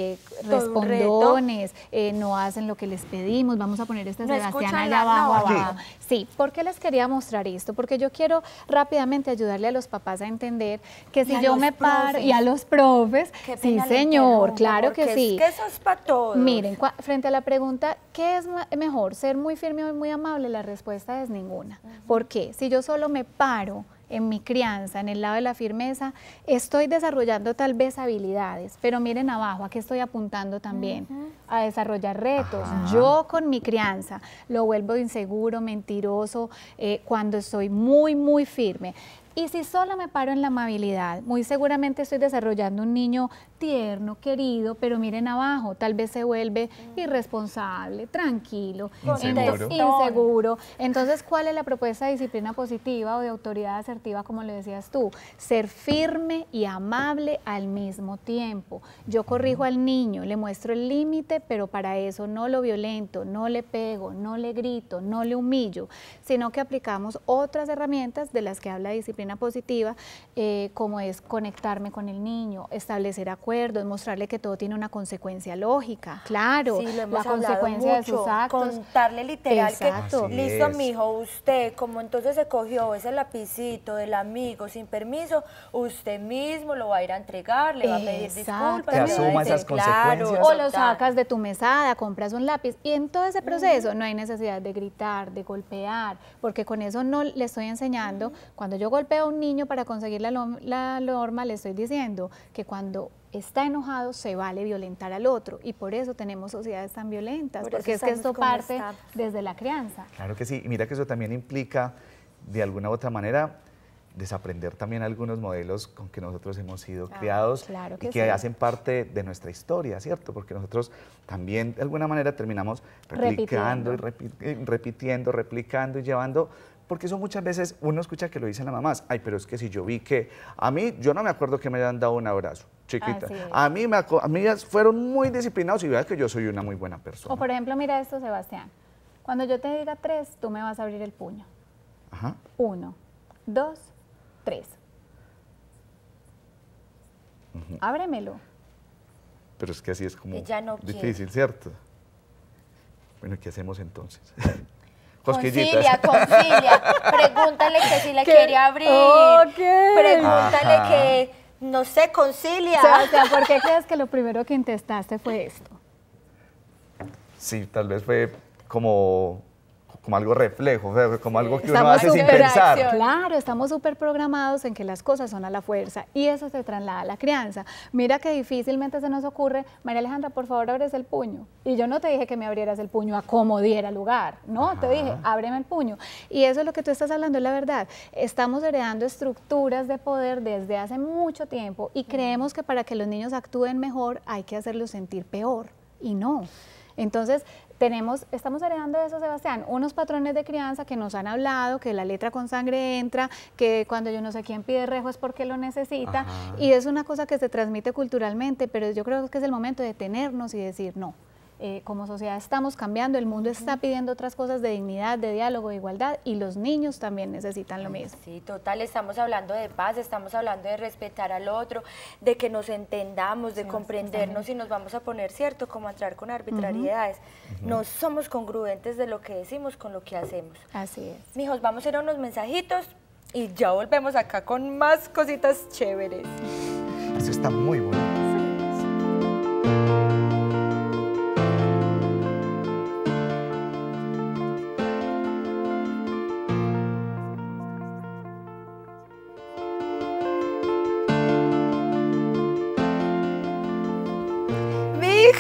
respondones, no hacen lo que les pedimos. Vamos a poner este No Sebastián escuchan allá la abajo. norma. Sí, ¿por qué les quería mostrar esto? Porque yo quiero rápidamente ayudarle a los papás a entender que si a yo los me paro, profes. y a los profes, Qué sí pena le señor, interrumpo, claro que porque sí. Es que eso es para todos. Miren, frente a la pregunta, ¿qué es mejor, ser muy firme o muy amable? La respuesta es ninguna. ¿Por qué? Si yo solo me paro en mi crianza, en el lado de la firmeza, estoy desarrollando tal vez habilidades, pero miren abajo, aquí estoy apuntando también a desarrollar retos. Yo con mi crianza lo vuelvo inseguro, mentiroso, cuando estoy muy, muy firme. Y si solo me paro en la amabilidad, muy seguramente estoy desarrollando un niño tierno, querido, pero miren abajo, tal vez se vuelve irresponsable, tranquilo, inseguro. Entonces, ¿cuál es la propuesta de disciplina positiva o de autoridad asertiva, como lo decías tú? Ser firme y amable al mismo tiempo. Yo corrijo al niño, le muestro el límite, pero para eso no lo violento, no le pego, no le grito, no le humillo, sino que aplicamos otras herramientas de las que habla disciplina positiva, como es conectarme con el niño, establecer acuerdos, mostrarle que todo tiene una consecuencia lógica, claro, Sí, lo hemos la hablado consecuencia mucho, de sus actos. contarle literal Exacto. que, listo, mijo, usted, como entonces se cogió ese lapicito del amigo sin permiso, usted mismo lo va a ir a entregar, le va a pedir disculpas. Que asuma esas consecuencias. O lo sacas de tu mesada, compras un lápiz, y en todo ese proceso no hay necesidad de gritar, de golpear, porque con eso no le estoy enseñando. Cuando yo golpeo a un niño para conseguir la norma, le estoy diciendo que cuando está enojado se vale violentar al otro, y por eso tenemos sociedades tan violentas, porque es que esto parte desde la crianza. Claro que sí, y mira que eso también implica, de alguna u otra manera, desaprender también algunos modelos con que nosotros hemos sido criados claro que y que sí. hacen parte de nuestra historia, ¿cierto? Porque nosotros también de alguna manera terminamos replicando repitiendo, replicando y llevando, porque eso muchas veces uno escucha que lo dicen las mamás, ay, pero es que si yo vi que, a mí, yo no me acuerdo que me hayan dado un abrazo, chiquita, a mí fueron muy disciplinados y vean que yo soy una muy buena persona. O por ejemplo, mira esto, Sebastián, cuando yo te diga 3, tú me vas a abrir el puño. Ajá. 1, 2, 3. Ábremelo. Pero es que así es como Ella no difícil, quiere. ¿cierto? Bueno, ¿qué hacemos entonces? Concilia, pregúntale que si le quiere abrir, pregúntale que, no sé, concilia. Sebastián, ¿por qué crees que lo primero que intentaste fue esto? Sí, tal vez fue como algo reflejo, como algo que uno Estamos hace sin súper pensar. Claro, estamos súper programados en que las cosas son a la fuerza y eso se traslada a la crianza. Mira que difícilmente se nos ocurre, María Alejandra, por favor, abres el puño. Y yo no te dije que me abrieras el puño a como diera lugar, no, te dije, ábreme el puño. Y eso es lo que tú estás hablando, es la verdad. Estamos heredando estructuras de poder desde hace mucho tiempo y creemos que para que los niños actúen mejor hay que hacerlos sentir peor, y no. Entonces, estamos heredando eso, Sebastián, unos patrones de crianza que nos han hablado, que la letra con sangre entra, que cuando yo no sé quién pide rejo es porque lo necesita, y es una cosa que se transmite culturalmente, pero yo creo que es el momento de detenernos y decir no. Como sociedad estamos cambiando, el mundo está pidiendo otras cosas de dignidad, de diálogo, de igualdad, y los niños también necesitan lo mismo. Sí, total, estamos hablando de paz, estamos hablando de respetar al otro, de que nos entendamos, de comprendernos y nos vamos a poner, ¿cierto?, como a entrar con arbitrariedades. No somos congruentes de lo que decimos con lo que hacemos. Así es. Mijos, vamos a ir a unos mensajitos y ya volvemos acá con más cositas chéveres. Eso está muy bueno.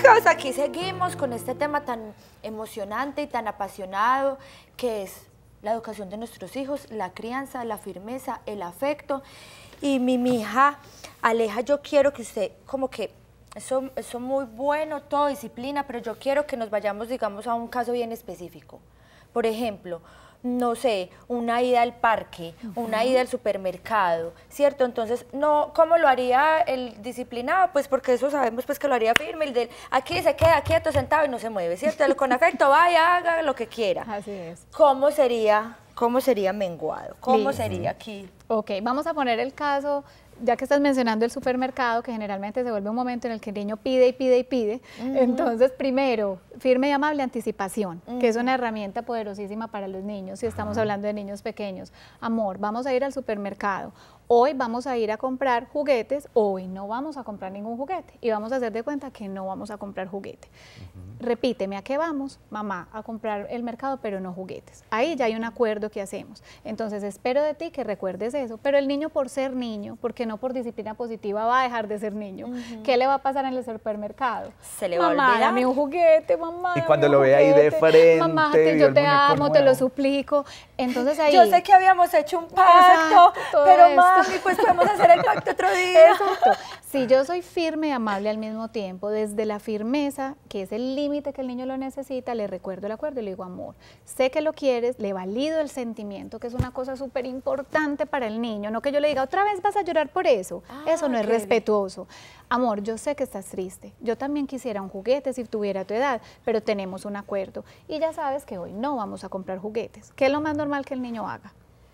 chicos, aquí seguimos con este tema tan emocionante y tan apasionado que es la educación de nuestros hijos, la crianza, la firmeza, el afecto. Y mi hija, Aleja, yo quiero que usted, como que, eso muy bueno, todo disciplina, pero yo quiero que nos vayamos, digamos, a un caso bien específico. Por ejemplo, no sé, una ida al parque, una ida al supermercado, ¿cierto? Entonces, no, ¿cómo lo haría el disciplinado? Pues porque eso sabemos pues que lo haría firme, el del aquí se queda quieto, sentado y no se mueve, ¿cierto? El con afecto, vaya, haga lo que quiera. Así es. ¿Cómo sería menguado? ¿Cómo sería aquí? Ok, vamos a poner el caso, ya que estás mencionando el supermercado, que generalmente se vuelve un momento en el que el niño pide y pide y pide. Entonces, primero, firme y amable anticipación, que es una herramienta poderosísima para los niños, si estamos hablando de niños pequeños. Amor, vamos a ir al supermercado. Hoy vamos a ir a comprar juguetes, hoy no vamos a comprar ningún juguete y vamos a hacer de cuenta que no vamos a comprar juguete. Repíteme, ¿a qué vamos? Mamá, a comprar el mercado, pero no juguetes. Ahí ya hay un acuerdo que hacemos. Entonces, espero de ti que recuerdes eso, pero el niño por ser niño, porque no por disciplina positiva va a dejar de ser niño. ¿Qué le va a pasar en el supermercado? Se le va a olvidar. Mamá, dame un juguete, mamá. Y dame cuando un lo ve ahí de juguete. frente, Mamá, vio yo el te muñeco amo, te lo nuevo. suplico. Entonces ahí... Yo sé que habíamos hecho un pacto, Exacto, todo pero esto. mami, pues podemos hacer el pacto otro día. Exacto. Si yo soy firme y amable al mismo tiempo, desde la firmeza, que es el límite que el niño lo necesita, le recuerdo el acuerdo y le digo, amor, sé que lo quieres, le valido el sentimiento, que es una cosa súper importante para el niño, no que yo le diga, otra vez vas a llorar por eso, eso no es qué bien. respetuoso. Amor, yo sé que estás triste, yo también quisiera un juguete si tuviera tu edad, pero tenemos un acuerdo y ya sabes que hoy no vamos a comprar juguetes, que es lo más normal que el niño haga.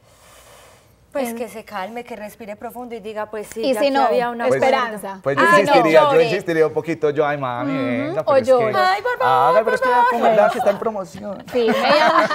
Pues que se calme, que respire profundo y diga, pues sí, Y ya si que no, había una esperanza. Pues yo Ay, no insistiría, yo llore. insistiría un poquito, yo, ay mami, venga, o pero es que... llore. Ay, por favor, Haga, pero es que vea cómo es que está en promoción. Firme y amable.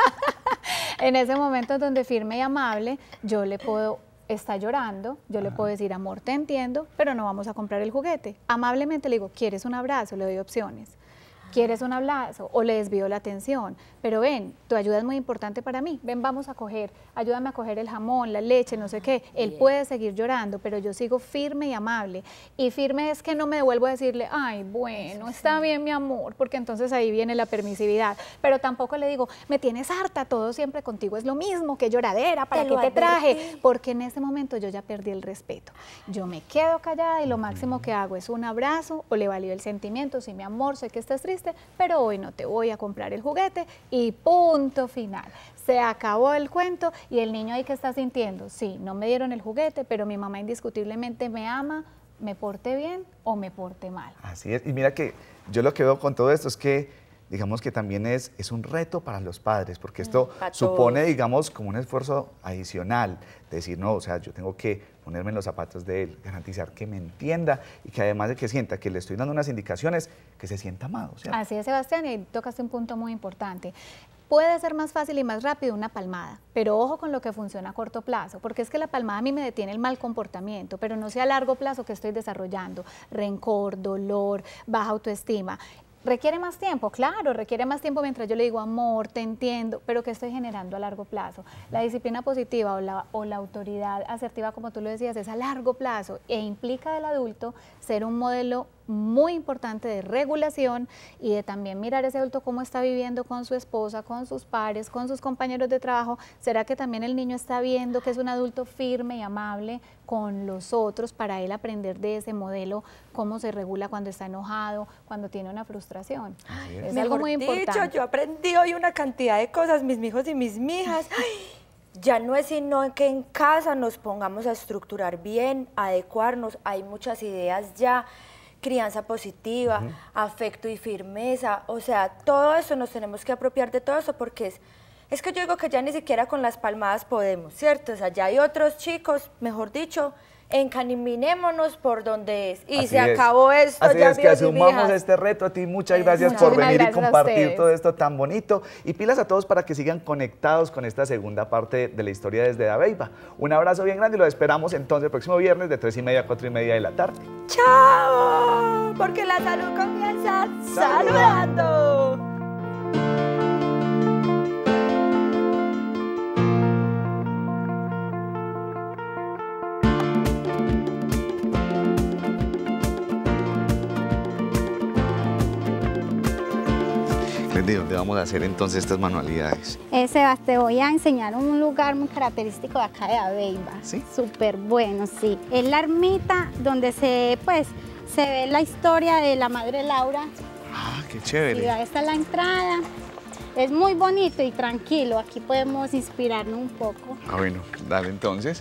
En ese momento donde firme y amable, yo le puedo, está llorando, yo le puedo decir, amor, te entiendo, pero no vamos a comprar el juguete. Amablemente le digo, ¿quieres un abrazo? Le doy opciones. ¿Quieres un abrazo? O le desvío la atención. Pero ven, tu ayuda es muy importante para mí. Ven, vamos a coger, ayúdame a coger el jamón, la leche, no sé qué. Él puede seguir llorando, pero yo sigo firme y amable. Y firme es que no me devuelvo a decirle, ay, bueno, está bien, mi amor, porque entonces ahí viene la permisividad. Pero tampoco le digo, me tienes harta, todo siempre contigo es lo mismo, qué lloradera, ¿para qué te traje? Porque en ese momento yo ya perdí el respeto. Yo me quedo callada y lo máximo que hago es un abrazo o le valido el sentimiento, sí, mi amor, sé que estás triste, pero hoy no te voy a comprar el juguete y punto final. Se acabó el cuento y el niño ahí que está sintiendo, sí, no me dieron el juguete, pero mi mamá indiscutiblemente me ama, me porte bien o me porte mal. Así es, y mira que yo lo que veo con todo esto es que digamos que también es un reto para los padres, porque esto supone, digamos, como un esfuerzo adicional, decir, no, o sea, yo tengo que ponerme en los zapatos de él, garantizar que me entienda y que además de que sienta que le estoy dando unas indicaciones, que se sienta amado. ¿Cierto? Así es, Sebastián, y ahí tocaste un punto muy importante. Puede ser más fácil y más rápido una palmada, pero ojo con lo que funciona a corto plazo, porque es que la palmada a mí me detiene el mal comportamiento, pero no sé a largo plazo que estoy desarrollando, rencor, dolor, baja autoestima. ¿Requiere más tiempo? Claro, requiere más tiempo mientras yo le digo, amor, te entiendo, pero ¿qué estoy generando a largo plazo? La disciplina positiva o la autoridad asertiva, como tú lo decías, es a largo plazo e implica del adulto ser un modelo muy importante de regulación y de también mirar ese adulto cómo está viviendo con su esposa, con sus pares, con sus compañeros de trabajo. ¿Será que también el niño está viendo que es un adulto firme y amable con los otros para él aprender de ese modelo, cómo se regula cuando está enojado, cuando tiene una frustración? Es algo muy importante. Yo aprendí hoy una cantidad de cosas, mis hijos y mis mijas. Ya no es sino que en casa nos pongamos a estructurar bien, adecuarnos, hay muchas ideas ya, crianza positiva, afecto y firmeza, o sea, todo eso nos tenemos que apropiar de todo eso porque es que yo digo que ya ni siquiera con las palmadas podemos, ¿cierto? O sea, ya hay otros chicos, mejor dicho, encaminémonos por donde es. Y Así se es. acabó esto. Así ya es que vio, asumamos hijas. este reto. A ti muchas gracias por Muchísimas venir y gracias a compartir ustedes. todo esto tan bonito. Y pilas a todos para que sigan conectados con esta segunda parte de la historia desde Dabeiba. Un abrazo bien grande y lo esperamos entonces el próximo viernes de 3:30 a 4:30 de la tarde. ¡Chao! Porque la salud comienza saludando. ¿De dónde vamos a hacer entonces estas manualidades? Sebas, te voy a enseñar un lugar muy característico de acá de Abeiba. ¿Sí? Súper bueno, sí. Es la ermita donde se ve la historia de la Madre Laura. Ah, qué chévere. Y ahí está la entrada. Es muy bonito y tranquilo. Aquí podemos inspirarnos un poco. Ah, bueno, dale entonces.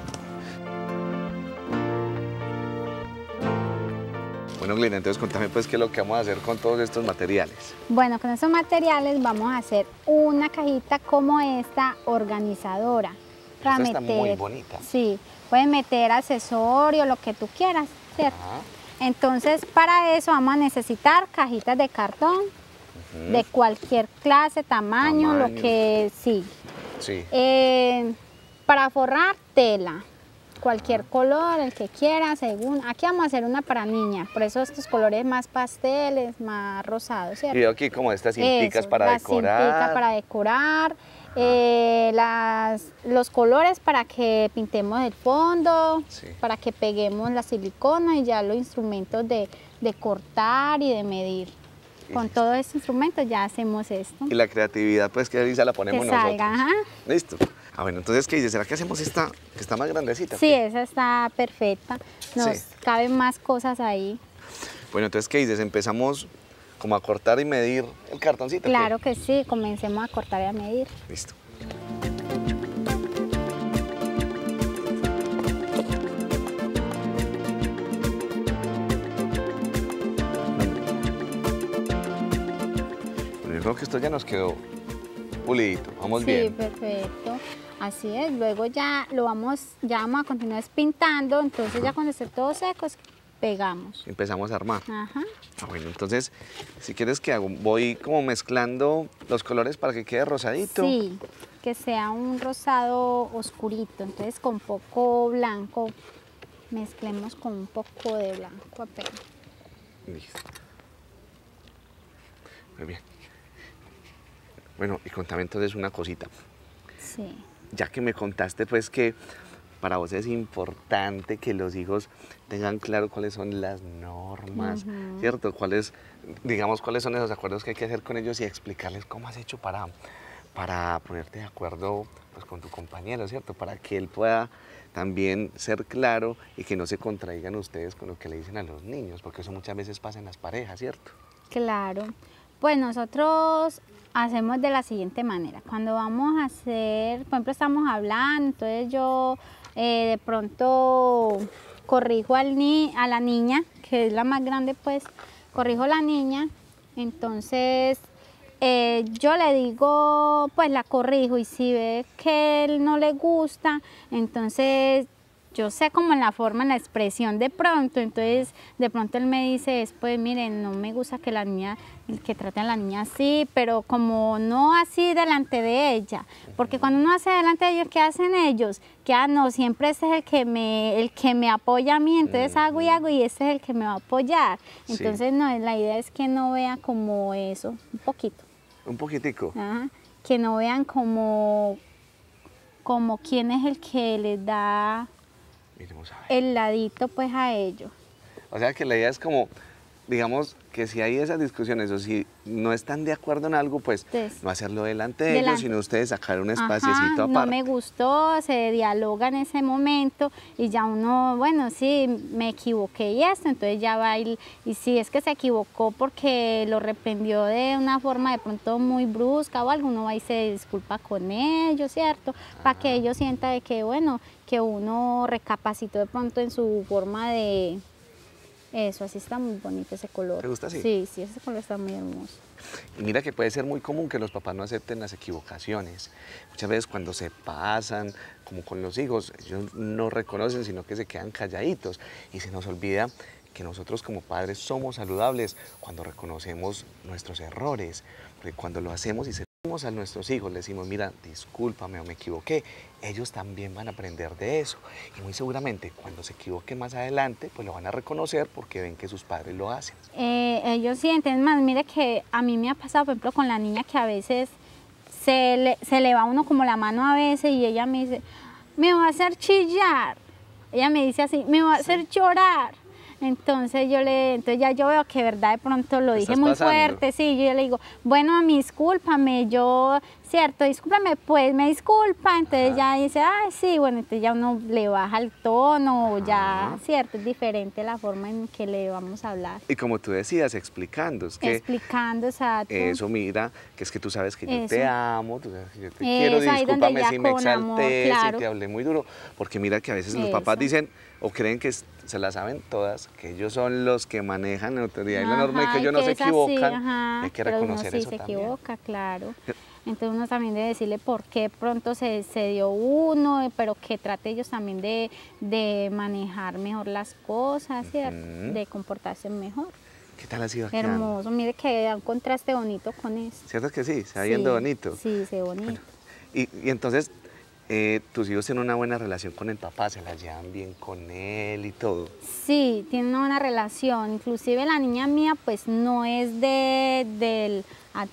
Bueno, Glina, entonces contame pues qué es lo que vamos a hacer con todos estos materiales. Bueno, con estos materiales vamos a hacer una cajita como esta organizadora. Esta está muy bonita. Sí, puedes meter accesorios, lo que tú quieras, ¿cierto? Ajá. Entonces, para eso vamos a necesitar cajitas de cartón, de cualquier clase, tamaño, lo que sí. Sí. Para forrar, tela. Cualquier color, el que quiera, según. Aquí vamos a hacer una para niña, por eso estos colores más pasteles, más rosados, ¿cierto? Y veo aquí como estas cinticas para decorar. Cintica para decorar, los colores para que pintemos el fondo, Sí. para que peguemos la silicona y ya los instrumentos de cortar y de medir. Con todos estos instrumentos ya hacemos esto. Y la creatividad, pues, que ahorita la ponemos Que nosotros. salga, ajá. Listo. Ah, bueno, entonces, ¿qué dices? ¿Será que hacemos esta, que está más grandecita? Sí, esa está perfecta. Nos Sí. caben más cosas ahí. Bueno, entonces, ¿qué dices? Empezamos como a cortar y medir el cartoncito. Claro que sí, comencemos a cortar y a medir. Listo. Bueno, yo creo que esto ya nos quedó pulidito. Vamos bien. Sí, perfecto. Así es. Luego ya vamos a continuar pintando. Entonces ya cuando esté todo seco, pegamos. Empezamos a armar. Ajá. Ah, bueno, entonces, si quieres que hago, voy como mezclando los colores para que quede rosadito. Sí, que sea un rosado oscurito. Entonces con poco blanco, mezclemos con un poco de blanco apenas. Listo. Muy bien. Bueno, y contame entonces una cosita. Sí. Ya que me contaste pues que para vos es importante que los hijos tengan claro cuáles son las normas, ¿cierto? Digamos, cuáles son esos acuerdos que hay que hacer con ellos y explicarles cómo has hecho para ponerte de acuerdo pues, con tu compañero, ¿cierto? Para que él pueda también ser claro y que no se contradigan ustedes con lo que le dicen a los niños, porque eso muchas veces pasa en las parejas, ¿cierto? Claro. Pues nosotros hacemos de la siguiente manera. Cuando vamos a hacer, por ejemplo, estamos hablando, entonces yo de pronto corrijo a la niña, que es la más grande, pues corrijo a la niña, entonces yo le digo, pues la corrijo y si ve que él no le gusta, entonces yo sé como en la forma, en la expresión de pronto, entonces de pronto él me dice después, miren, no me gusta que que traten a la niña así, pero como no así delante de ella, porque cuando uno hace delante de ellos, ¿qué hacen ellos? Que no, siempre ese es el que me apoya a mí, entonces hago y ese es el que me va a apoyar. Sí. Entonces no, la idea es que no vean como eso, un poquito. Un poquitico. Ajá, que no vean como quién es el que les da Miremos a ver. el ladito pues a ellos. O sea que la idea es como, digamos, que si hay esas discusiones o si no están de acuerdo en algo, pues Entonces, no hacerlo delante de ellos, sino ustedes sacar un espaciecito ajá, aparte. no me gustó, se dialoga en ese momento y ya uno, bueno, sí, me equivoqué y esto, entonces ya va y si es que se equivocó porque lo reprendió de una forma de pronto muy brusca o algo, uno va y se disculpa con ellos, ¿cierto? Para que ellos sientan de que, bueno, que uno recapacitó de pronto en su forma de... Eso, así está muy bonito ese color. ¿Te gusta así? Sí, sí, ese color está muy hermoso. Y mira que puede ser muy común que los papás no acepten las equivocaciones. Muchas veces cuando se pasan, como con los hijos, ellos no reconocen, sino que se quedan calladitos. Y se nos olvida que nosotros como padres somos saludables cuando reconocemos nuestros errores. Porque cuando lo hacemos y a nuestros hijos, le decimos, mira, discúlpame o me equivoqué, ellos también van a aprender de eso. Y muy seguramente cuando se equivoquen más adelante, pues lo van a reconocer porque ven que sus padres lo hacen. Ellos sienten más, mire que a mí me ha pasado, por ejemplo, con la niña que a veces se le va a uno como la mano a veces y ella me dice, me va a hacer chillar. Ella me dice así, me va a hacer llorar. Entonces entonces ya yo veo que de verdad de pronto lo dije estás muy pasando. fuerte, sí, yo ya le digo, bueno, mami, discúlpame, yo, cierto, discúlpame, pues me disculpa, entonces ya dice, ay, sí, bueno, entonces ya uno le baja el tono, o ya, cierto, es diferente la forma en que le vamos a hablar. Y como tú decías, explicando, es que Explicando, exacto. eso, mira, que es que tú sabes que yo te Eso. amo, tú sabes que yo te quiero, Eso, ahí donde discúlpame ya si me con amor, exalté, claro. si te hablé muy duro, porque mira que a veces los papás Eso. dicen o creen que se la saben todas, que ellos son los que manejan la autoridad y la norma y Ajá, que ellos no se es así, equivocan, ajá, hay que pero uno reconocer sí eso se también. equivoca, claro. Entonces uno también debe decirle por qué pronto se dio uno, pero que trate ellos también de manejar mejor las cosas, ¿cierto? De comportarse mejor. ¿Qué tal ha sido quedando? Hermoso, mire que da un contraste bonito con eso. ¿Cierto que sí? Se va viendo Sí, bonito. Sí, se ve bonito. Y entonces, tus hijos tienen una buena relación con el papá, se la llevan bien con él y todo. Sí, tiene una buena relación. Inclusive la niña mía pues no es del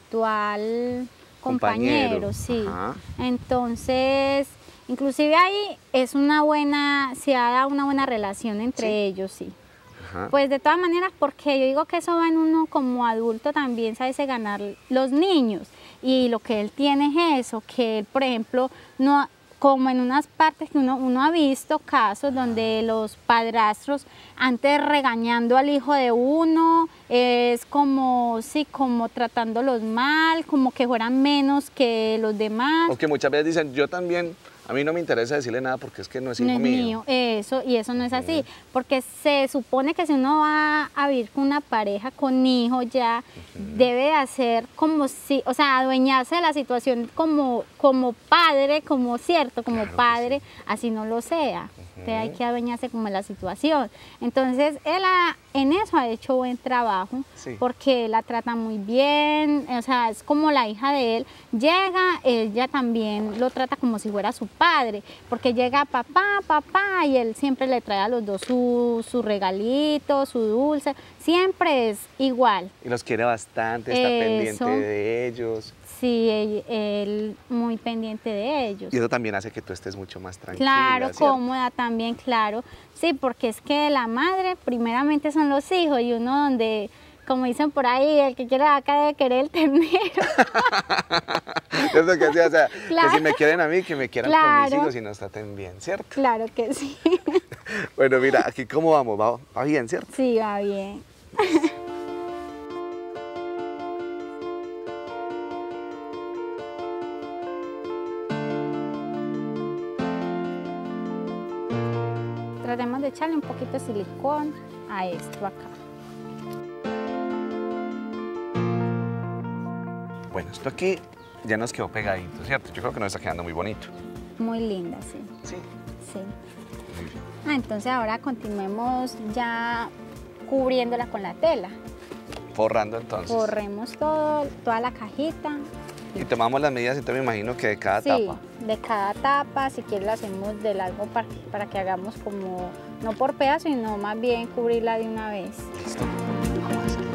actual compañero, sí. Ajá. Entonces, inclusive ahí es una buena, se ha dado una buena relación entre ¿Sí? ellos, sí. Ajá. Pues de todas maneras, porque yo digo que eso va en uno como adulto también, sabes ganar los niños. Y lo que él tiene es eso, que él, por ejemplo, no, como en unas partes que uno ha visto casos donde los padrastros, antes regañando al hijo de uno, es como, sí, como tratándolos mal, como que fueran menos que los demás. O que muchas veces dicen, yo también, a mí no me interesa decirle nada porque es que no es hijo No es mío. eso, y eso no es así, porque se supone que si uno va a vivir con una pareja, con hijos ya, debe hacer como si, o sea, adueñarse de la situación como padre, como cierto, como Claro que padre, sí. así no lo sea. Entonces hay que adueñarse como de la situación. Entonces él en eso ha hecho buen trabajo, Sí. porque la trata muy bien, o sea, es como la hija de él. Llega, ella también lo trata como si fuera su padre, porque llega papá, y él siempre le trae a los dos su regalito, su dulce, siempre es igual. Y los quiere bastante, está pendiente Eso. de ellos. Sí, él muy pendiente de ellos. Y eso también hace que tú estés mucho más tranquila. Claro, ¿cierto? cómoda también, claro. Sí, porque es que la madre primeramente son los hijos y uno donde, como dicen por ahí, el que quiere acá debe querer el ternero. Es lo que decía, o sea, Claro. que si me quieren a mí, que me quieran con mis Claro. hijos y nos traten bien, ¿cierto? Claro que sí. Bueno, mira, aquí cómo vamos, va bien, ¿cierto? Sí, va bien. Tratemos de echarle un poquito de silicón a esto acá. Bueno, esto aquí ya nos quedó pegadito, ¿cierto? Yo creo que nos está quedando muy bonito. Muy linda, sí. Sí. Sí. Muy bien. Entonces ahora continuemos ya cubriéndola con la tela. Forrando entonces. Corremos toda la cajita. Y tomamos las medidas, entonces me imagino que de cada Sí, tapa. de cada tapa, si quieres la hacemos de largo para que hagamos como, no por pedazo, sino más bien cubrirla de una vez. Listo. Vamos a hacerlo.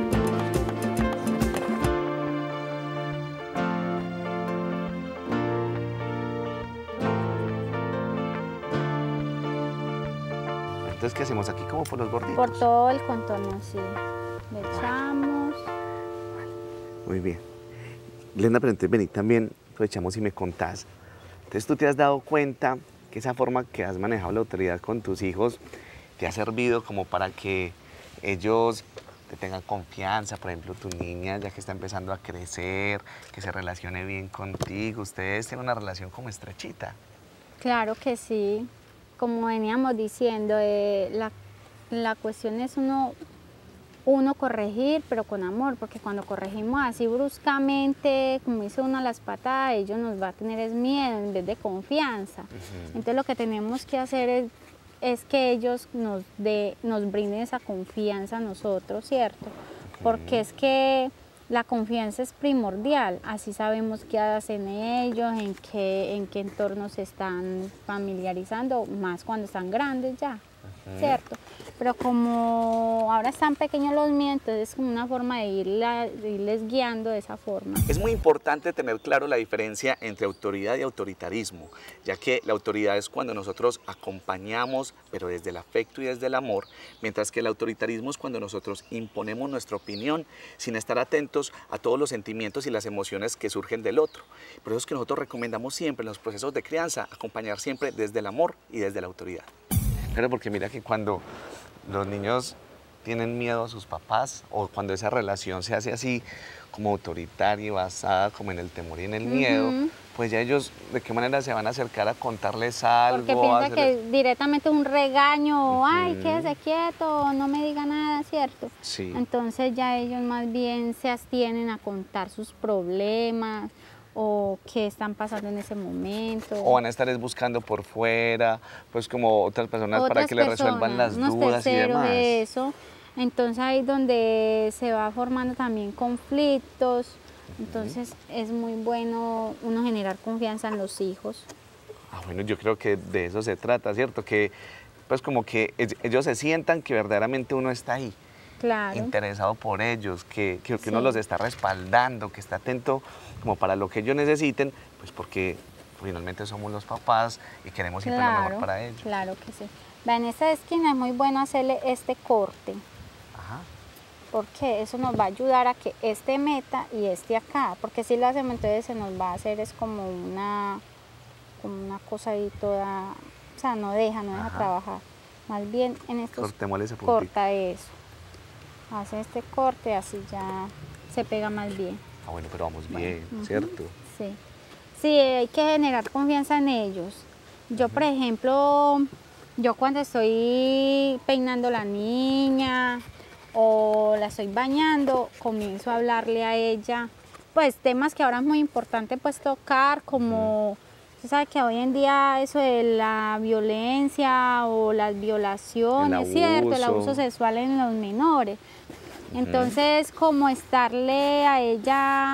Entonces, ¿qué hacemos aquí? Como por los gorditos. Por todo el contorno, sí. Le echamos. Muy bien. Glenda, pero entonces vení también, aprovechamos y me contás. Entonces, ¿tú te has dado cuenta que esa forma que has manejado la autoridad con tus hijos te ha servido como para que ellos te tengan confianza? Por ejemplo, tu niña, ya que está empezando a crecer, que se relacione bien contigo. Ustedes tienen una relación como estrechita. Claro que sí. Como veníamos diciendo, la cuestión es uno corregir, pero con amor, porque cuando corregimos así bruscamente, como dice uno a las patadas, ellos nos va a tener es miedo en vez de confianza. Entonces lo que tenemos que hacer es que ellos nos brinden esa confianza a nosotros, ¿cierto? Porque es que la confianza es primordial, así sabemos qué hacen ellos, en qué entorno se están familiarizando, más cuando están grandes ya. ¿cierto? Pero como ahora están pequeños los míos, entonces es como una forma de irles guiando de esa forma. Es muy importante tener claro la diferencia entre autoridad y autoritarismo, ya que la autoridad es cuando nosotros acompañamos, pero desde el afecto y desde el amor, mientras que el autoritarismo es cuando nosotros imponemos nuestra opinión sin estar atentos a todos los sentimientos y las emociones que surgen del otro. Por eso es que nosotros recomendamos siempre en los procesos de crianza acompañar siempre desde el amor y desde la autoridad. Pero porque mira que cuando los niños tienen miedo a sus papás o cuando esa relación se hace así como autoritaria y basada como en el temor y en el miedo, pues ya ellos de qué manera se van a acercar a contarles algo. Porque piensa que directamente es un regaño, o ay, quédese quieto, no me diga nada, ¿cierto? Sí. Entonces ya ellos más bien se abstienen a contar sus problemas o qué están pasando en ese momento. O van a estar buscando por fuera, pues como otras personas para que les resuelvan las dudas y demás. De eso. Entonces ahí es donde se va formando también conflictos. Entonces es muy bueno uno generar confianza en los hijos. Bueno, yo creo que de eso se trata, ¿cierto? Que pues como que ellos se sientan que verdaderamente uno está ahí. Claro. Interesado por ellos, que uno los está respaldando, que está atento como para lo que ellos necesiten, pues porque finalmente somos los papás y queremos siempre lo mejor para ellos. Claro que sí. En esta esquina es muy bueno hacerle este corte. Ajá. Porque eso nos va a ayudar a que este meta y este acá, porque si lo hacemos entonces se nos va a hacer es como una cosa ahí toda, o sea, no deja trabajar. Más bien en estos cortémosle ese puntito. Corta eso. Hace este corte, así ya se pega más bien. Bueno, pero vamos bien, ¿cierto? Sí. Sí, hay que generar confianza en ellos. Yo, por ejemplo, yo cuando estoy peinando a la niña o la estoy bañando, comienzo a hablarle a ella, pues temas que ahora es muy importante pues tocar, como... Usted sabe que hoy en día eso de la violencia o las violaciones, ¿cierto? El abuso sexual en los menores. Entonces, como estarle a ella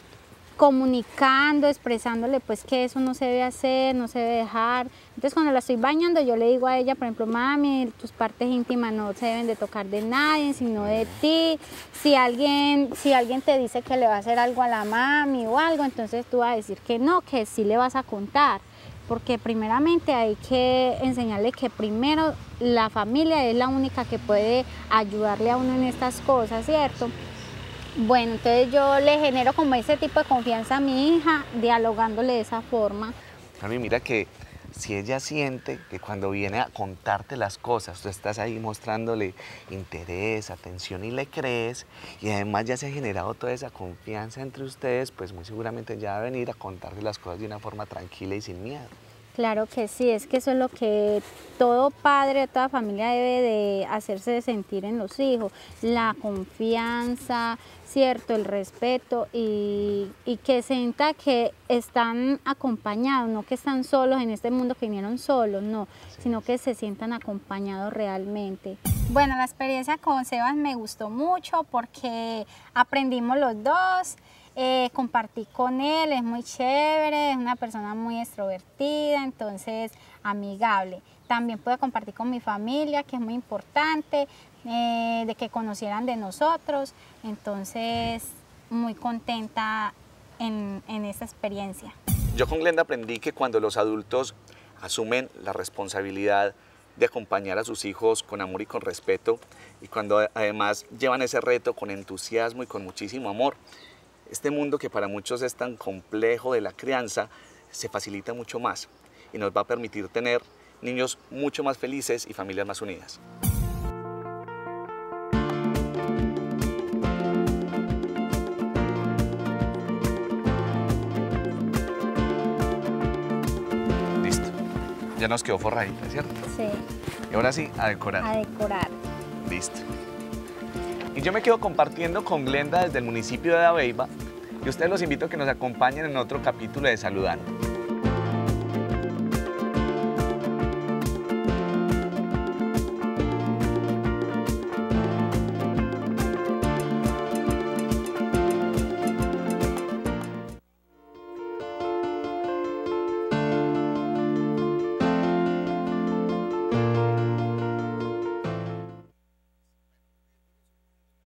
comunicando, expresándole pues que eso no se debe hacer, no se debe dejar. Entonces cuando la estoy bañando yo le digo a ella, por ejemplo, mami, tus partes íntimas no se deben de tocar de nadie, sino de ti. Si alguien te dice que le va a hacer algo a la mami o algo, entonces tú vas a decir que no, que sí le vas a contar. Porque primeramente hay que enseñarle que primero la familia es la única que puede ayudarle a uno en estas cosas, ¿cierto? Bueno, entonces yo le genero como ese tipo de confianza a mi hija, dialogándole de esa forma. A mí mira que si ella siente que cuando viene a contarte las cosas, tú estás ahí mostrándole interés, atención y le crees, y además ya se ha generado toda esa confianza entre ustedes, pues muy seguramente ya va a venir a contarte las cosas de una forma tranquila y sin miedo. Claro que sí, es que eso es lo que todo padre, toda familia debe de hacerse sentir en los hijos, la confianza, ¿cierto? El respeto y que sienta que están acompañados, no que están solos en este mundo, que vinieron solos, no, sino que se sientan acompañados realmente. Bueno, la experiencia con Sebas me gustó mucho porque aprendimos los dos. Compartí con él, es muy chévere, es una persona muy extrovertida, entonces amigable. También pude compartir con mi familia, que es muy importante, de que conocieran de nosotros, entonces muy contenta en esta experiencia. Yo con Glenda aprendí que cuando los adultos asumen la responsabilidad de acompañar a sus hijos con amor y con respeto, y cuando además llevan ese reto con entusiasmo y con muchísimo amor, este mundo que para muchos es tan complejo de la crianza se facilita mucho más y nos va a permitir tener niños mucho más felices y familias más unidas. Listo, ya nos quedó forradita, ¿cierto? Sí. Y ahora sí, a decorar. A decorar. Listo. Y yo me quedo compartiendo con Glenda desde el municipio de Dabeiba y ustedes los invito a que nos acompañen en otro capítulo de Saludando.